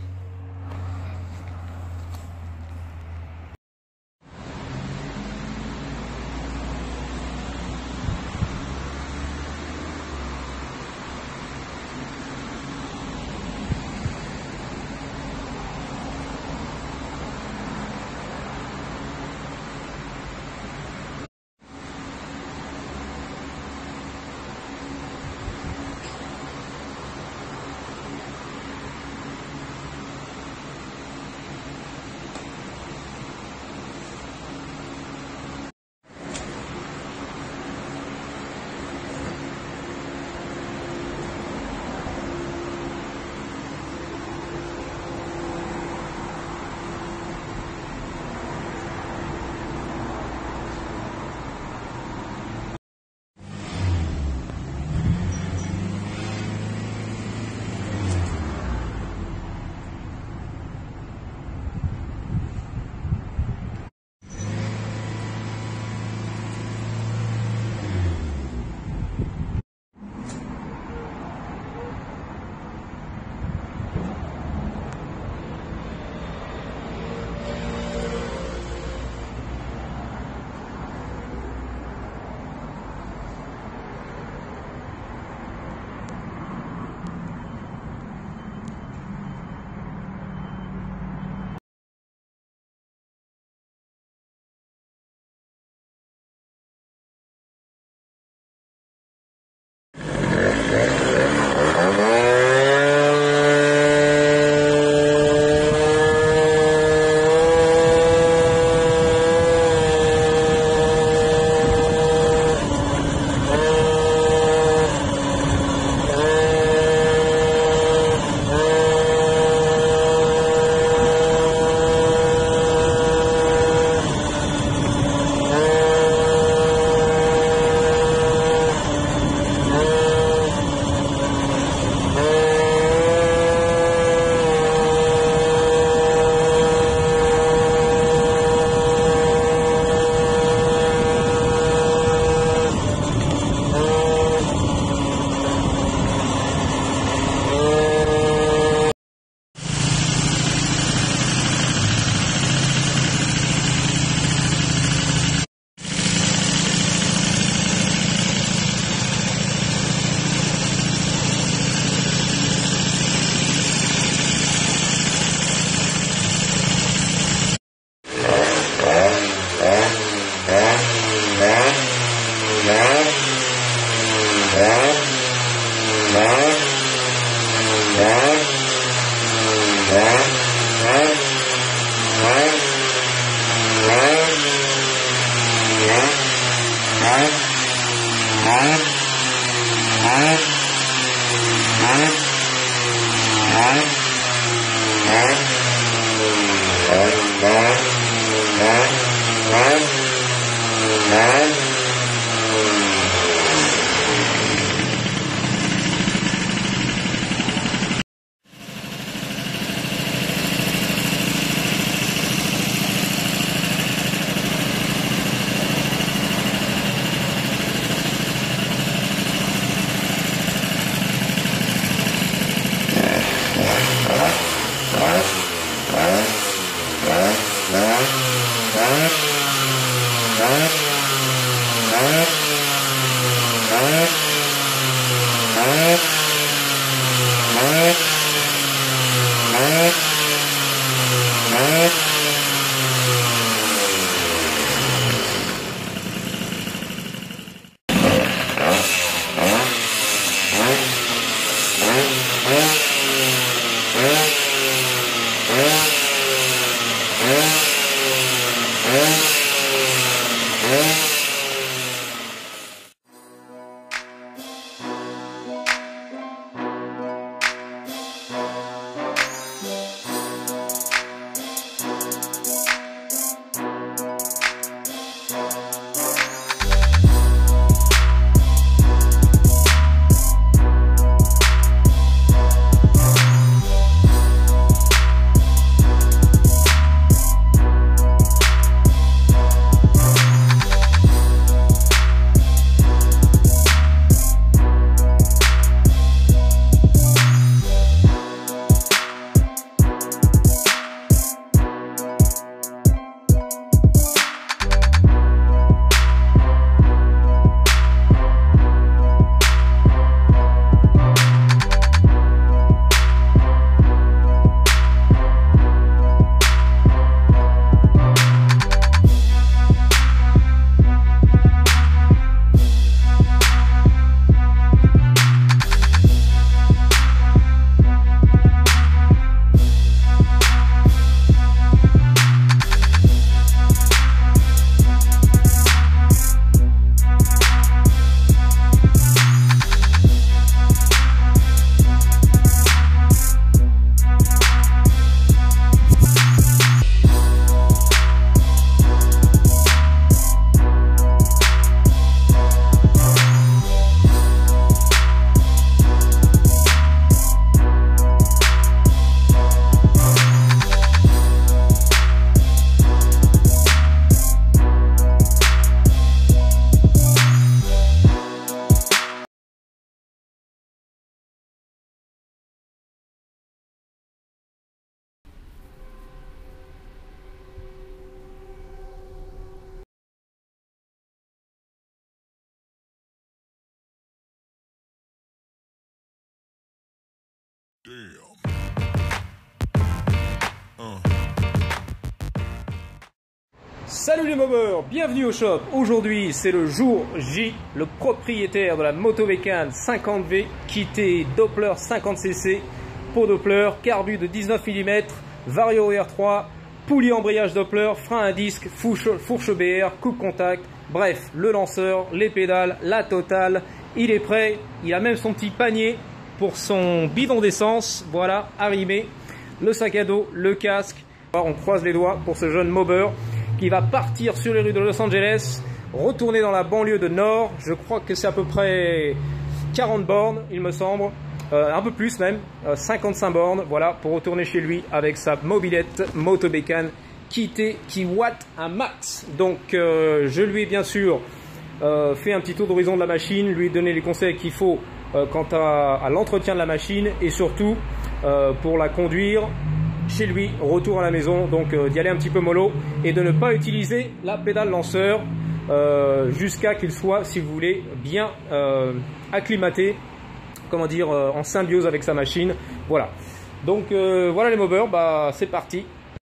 Speaker 3: Salut les mobeurs, bienvenue au shop. Aujourd'hui c'est le jour J. Le propriétaire de la Motobecane cinquante V, kitté Doppler cinquante C C, pot Doppler, carbu de dix-neuf millimètres, vario R trois, poulie embrayage Doppler, frein à disque, fourche, fourche B R, coupe contact, bref, le lanceur, les pédales, la totale. Il est prêt, il a même son petit panier pour son bidon d'essence, voilà, arrimé, le sac à dos, le casque. Alors, on croise les doigts pour ce jeune mober qui va partir sur les rues de Los Angeles, retourner dans la banlieue de Nord. Je crois que c'est à peu près quarante bornes, il me semble, euh, un peu plus même, euh, cinquante-cinq bornes, voilà, pour retourner chez lui avec sa Mobylette Motobecane kittée qui watt un max. Donc euh, je lui ai bien sûr euh, fait un petit tour d'horizon de la machine, lui ai donné les conseils qu'il faut euh, quant à, à l'entretien de la machine et surtout euh, pour la conduire chez lui, retour à la maison, donc euh, d'y aller un petit peu mollo et de ne pas utiliser la pédale lanceur euh, jusqu'à qu'il soit, si vous voulez, bien euh, acclimaté, comment dire, euh, en symbiose avec sa machine. Voilà, donc euh, voilà les mobers, bah c'est parti.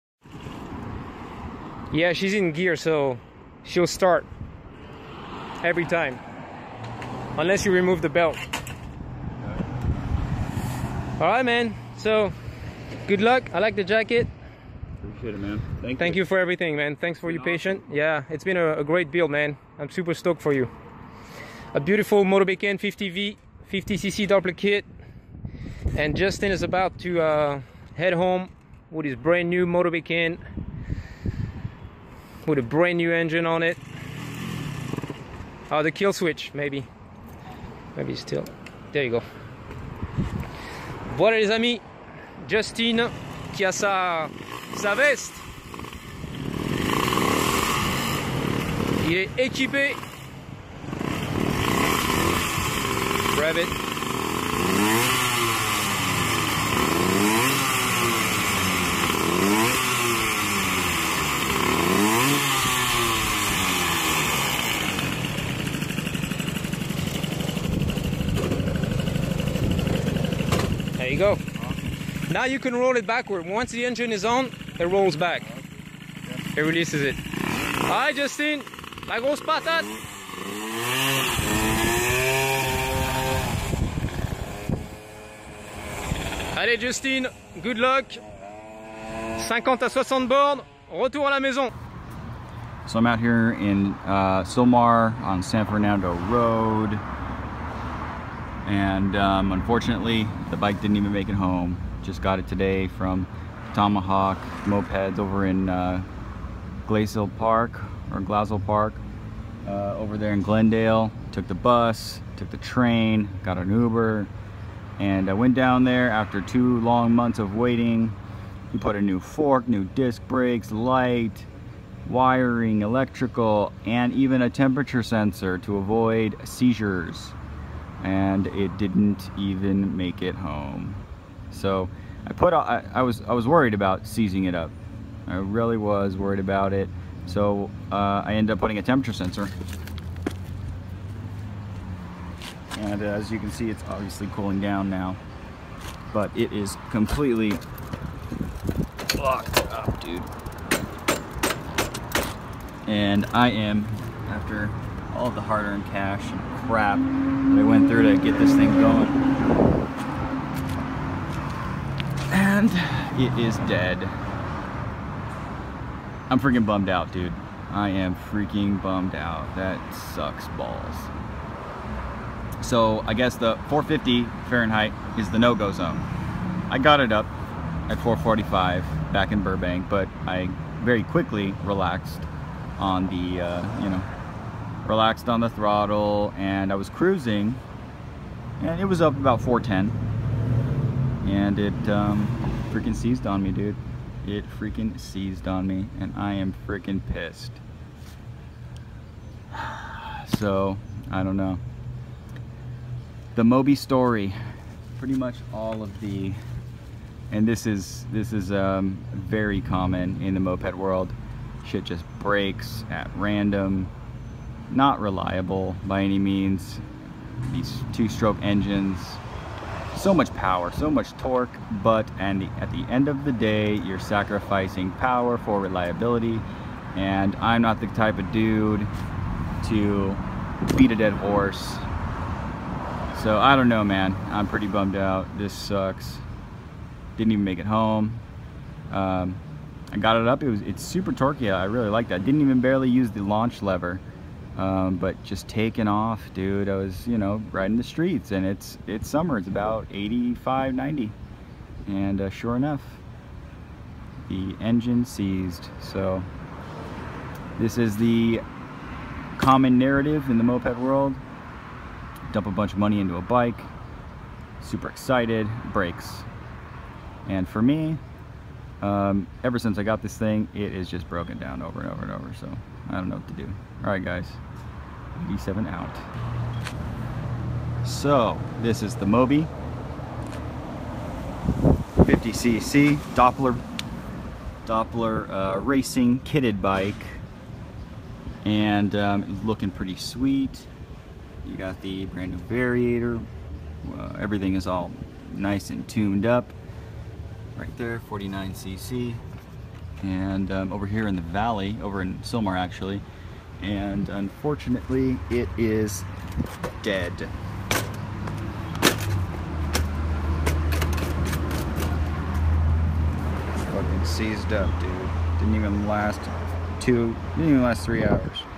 Speaker 3: Yeah, she's in gear, so she'll start every time unless you remove the belt. All right, man, so good luck. I like the jacket.
Speaker 1: Appreciate it, man. Thank,
Speaker 3: Thank
Speaker 1: you.
Speaker 3: you for everything, man. Thanks for your patience. Yeah, it's been a, a great build, man. I'm super stoked for you. A beautiful Motobecane fifty V, fifty C C Doppler kit. And Justin is about to uh, head home with his brand new Motobecane with a brand new engine on it. Oh, the kill switch, maybe. Maybe still. There you go. Voilà les amis. Justin qui a sa, sa veste. Il est équipé. Grab it. There you go. Now you can roll it backward. Once the engine is on, it rolls back. It releases it. Alright, Justin. La grosse patate. Allez, Justin. Good luck. cinquante à soixante bornes. Retour à la maison.
Speaker 1: So I'm out here in uh, Silmar on San Fernando Road. And um, unfortunately, the bike didn't even make it home. Just got it today from Tomahawk Mopeds over in uh, Glendale Park or Glendale Park uh, over there in Glendale. Took the bus, took the train, got an Uber, and I went down there after two long months of waiting. He put a new fork, new disc brakes, light, wiring, electrical, and even a temperature sensor to avoid seizures. And it didn't even make it home. So I put I, I was I was worried about seizing it up. I really was worried about it. So uh, I ended up putting a temperature sensor. And as you can see, it's obviously cooling down now. But it is completely locked up, dude. And I am, after all of the hard-earned cash and crap that I went through to get this thing going, and it is dead. I'm freaking bummed out, dude. I am freaking bummed out. That sucks balls. So I guess the four fifty Fahrenheit is the no-go zone. I got it up at four forty-five back in Burbank, but I very quickly relaxed on the, uh, you know, relaxed on the throttle, and I was cruising, and it was up about four ten, and it um, freaking seized on me, dude. It freaking seized on me, and I am freaking pissed. So I don't know. The Moby story, pretty much all of the, and this is this is um, very common in the moped world. Shit just breaks at random. Not reliable by any means. These two-stroke engines
Speaker 5: so much power, so much torque, but and the, at the end of the day, you're sacrificing power for reliability, and I'm not the type of dude to beat a dead horse. So I don't know, man. I'm pretty bummed out. This sucks. Didn't even make it home. Um, I got it up. It was it's super torquey. I really like that. Didn't even barely use the launch lever. Um, but just taking off, dude. I was, you know, riding the streets, and it's it's summer. It's about eighty-five, ninety, and uh, sure enough, the engine seized. So this is the common narrative in the moped world. Dump a bunch of money into a bike, super excited, breaks. And for me, um, ever since I got this thing, it is just broken down over and over and over. So I don't know what to do. All right, guys, eighty-seven out. So this is the Moby fifty C C Doppler Doppler uh, racing kitted bike, and um, it's looking pretty sweet. You got the brand new variator. Uh, everything is all nice and tuned up. Right there, forty-nine C C. And um, over here in the valley, over in Sylmar actually, and unfortunately it is dead. Fucking seized up, dude. Didn't even last two, didn't even last three hours.